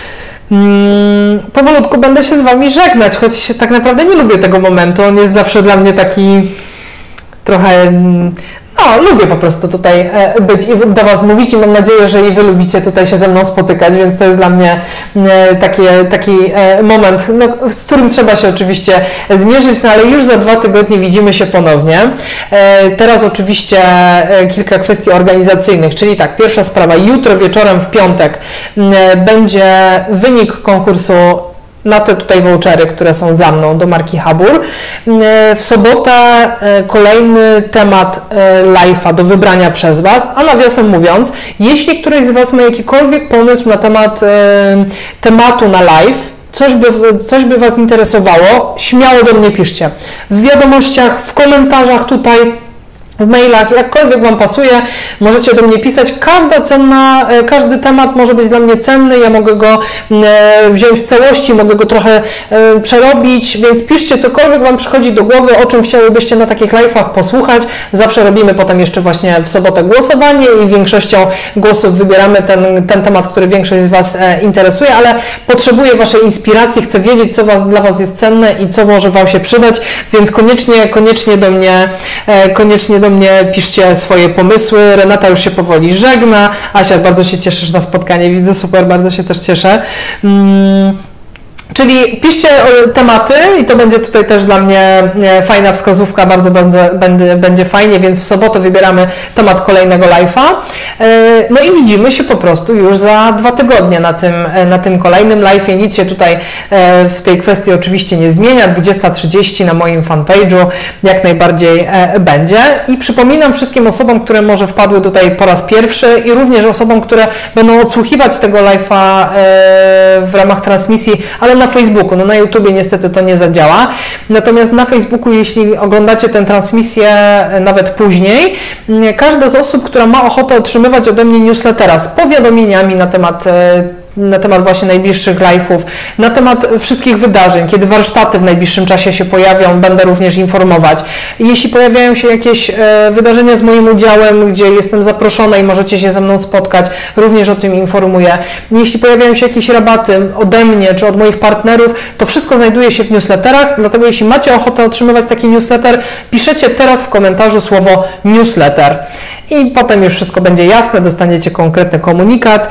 Powolutku będę się z Wami żegnać, choć tak naprawdę nie lubię tego momentu. On jest zawsze dla mnie taki trochę... No, lubię po prostu tutaj być i do Was mówić i mam nadzieję, że i Wy lubicie tutaj się ze mną spotykać, więc to jest dla mnie taki moment, no, z którym trzeba się oczywiście zmierzyć, no ale już za 2 tygodnie widzimy się ponownie. Teraz oczywiście kilka kwestii organizacyjnych, czyli tak, pierwsza sprawa, jutro wieczorem w piątek będzie wynik konkursu na te tutaj vouchery, które są za mną do marki Habur. W sobotę kolejny temat live'a do wybrania przez Was, a nawiasem mówiąc, jeśli któryś z Was ma jakikolwiek pomysł na temat tematu na live, coś by Was interesowało, śmiało do mnie piszcie. W wiadomościach, w komentarzach tutaj, w mailach, jakkolwiek Wam pasuje, możecie do mnie pisać. Każdy temat może być dla mnie cenny, ja mogę go wziąć w całości, mogę go trochę przerobić, więc piszcie cokolwiek Wam przychodzi do głowy, o czym chciałybyście na takich live'ach posłuchać. Zawsze robimy potem jeszcze właśnie w sobotę głosowanie i większością głosów wybieramy ten temat, który większość z Was interesuje, ale potrzebuję Waszej inspiracji, chcę wiedzieć, co dla Was jest cenne i co może Wam się przydać, więc koniecznie do mnie piszcie swoje pomysły. Renata już się powoli żegna. Asia, bardzo się cieszysz na spotkanie, widzę, super, bardzo się też cieszę. Czyli piszcie tematy i to będzie tutaj też dla mnie fajna wskazówka, bardzo będzie fajnie, więc w sobotę wybieramy temat kolejnego live'a. No i widzimy się po prostu już za 2 tygodnie na tym kolejnym live'ie. Nic się tutaj w tej kwestii oczywiście nie zmienia. 20:30 na moim fanpage'u jak najbardziej będzie. I przypominam wszystkim osobom, które może wpadły tutaj po raz pierwszy i również osobom, które będą odsłuchiwać tego live'a w ramach transmisji, ale na Facebooku, no na YouTubie niestety to nie zadziała, natomiast na Facebooku, jeśli oglądacie tę transmisję nawet później, każda z osób, która ma ochotę otrzymywać ode mnie newslettera z powiadomieniami na temat właśnie najbliższych live'ów, na temat wszystkich wydarzeń, kiedy warsztaty w najbliższym czasie się pojawią, będę również informować. Jeśli pojawiają się jakieś wydarzenia z moim udziałem, gdzie jestem zaproszona i możecie się ze mną spotkać, również o tym informuję. Jeśli pojawiają się jakieś rabaty ode mnie czy od moich partnerów, to wszystko znajduje się w newsletterach, dlatego jeśli macie ochotę otrzymywać taki newsletter, piszecie teraz w komentarzu słowo newsletter. I potem już wszystko będzie jasne, dostaniecie konkretny komunikat,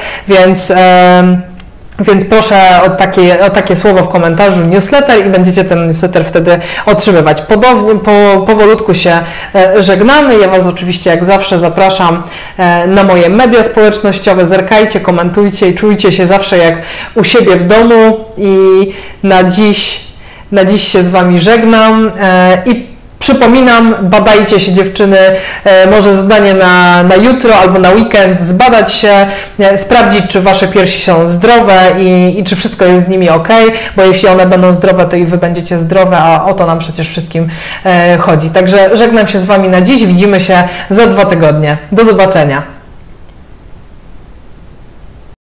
więc proszę o takie słowo w komentarzu newsletter i będziecie ten newsletter wtedy otrzymywać. Powolutku się żegnamy. Ja Was oczywiście jak zawsze zapraszam na moje media społecznościowe. Zerkajcie, komentujcie i czujcie się zawsze jak u siebie w domu. I na dziś się z Wami żegnam i przypominam, badajcie się dziewczyny, może zadanie na jutro albo na weekend, zbadać się, sprawdzić, czy Wasze piersi są zdrowe i czy wszystko jest z nimi ok, bo jeśli one będą zdrowe, to i Wy będziecie zdrowe, a o to nam przecież wszystkim chodzi. Także żegnam się z Wami na dziś, widzimy się za 2 tygodnie. Do zobaczenia.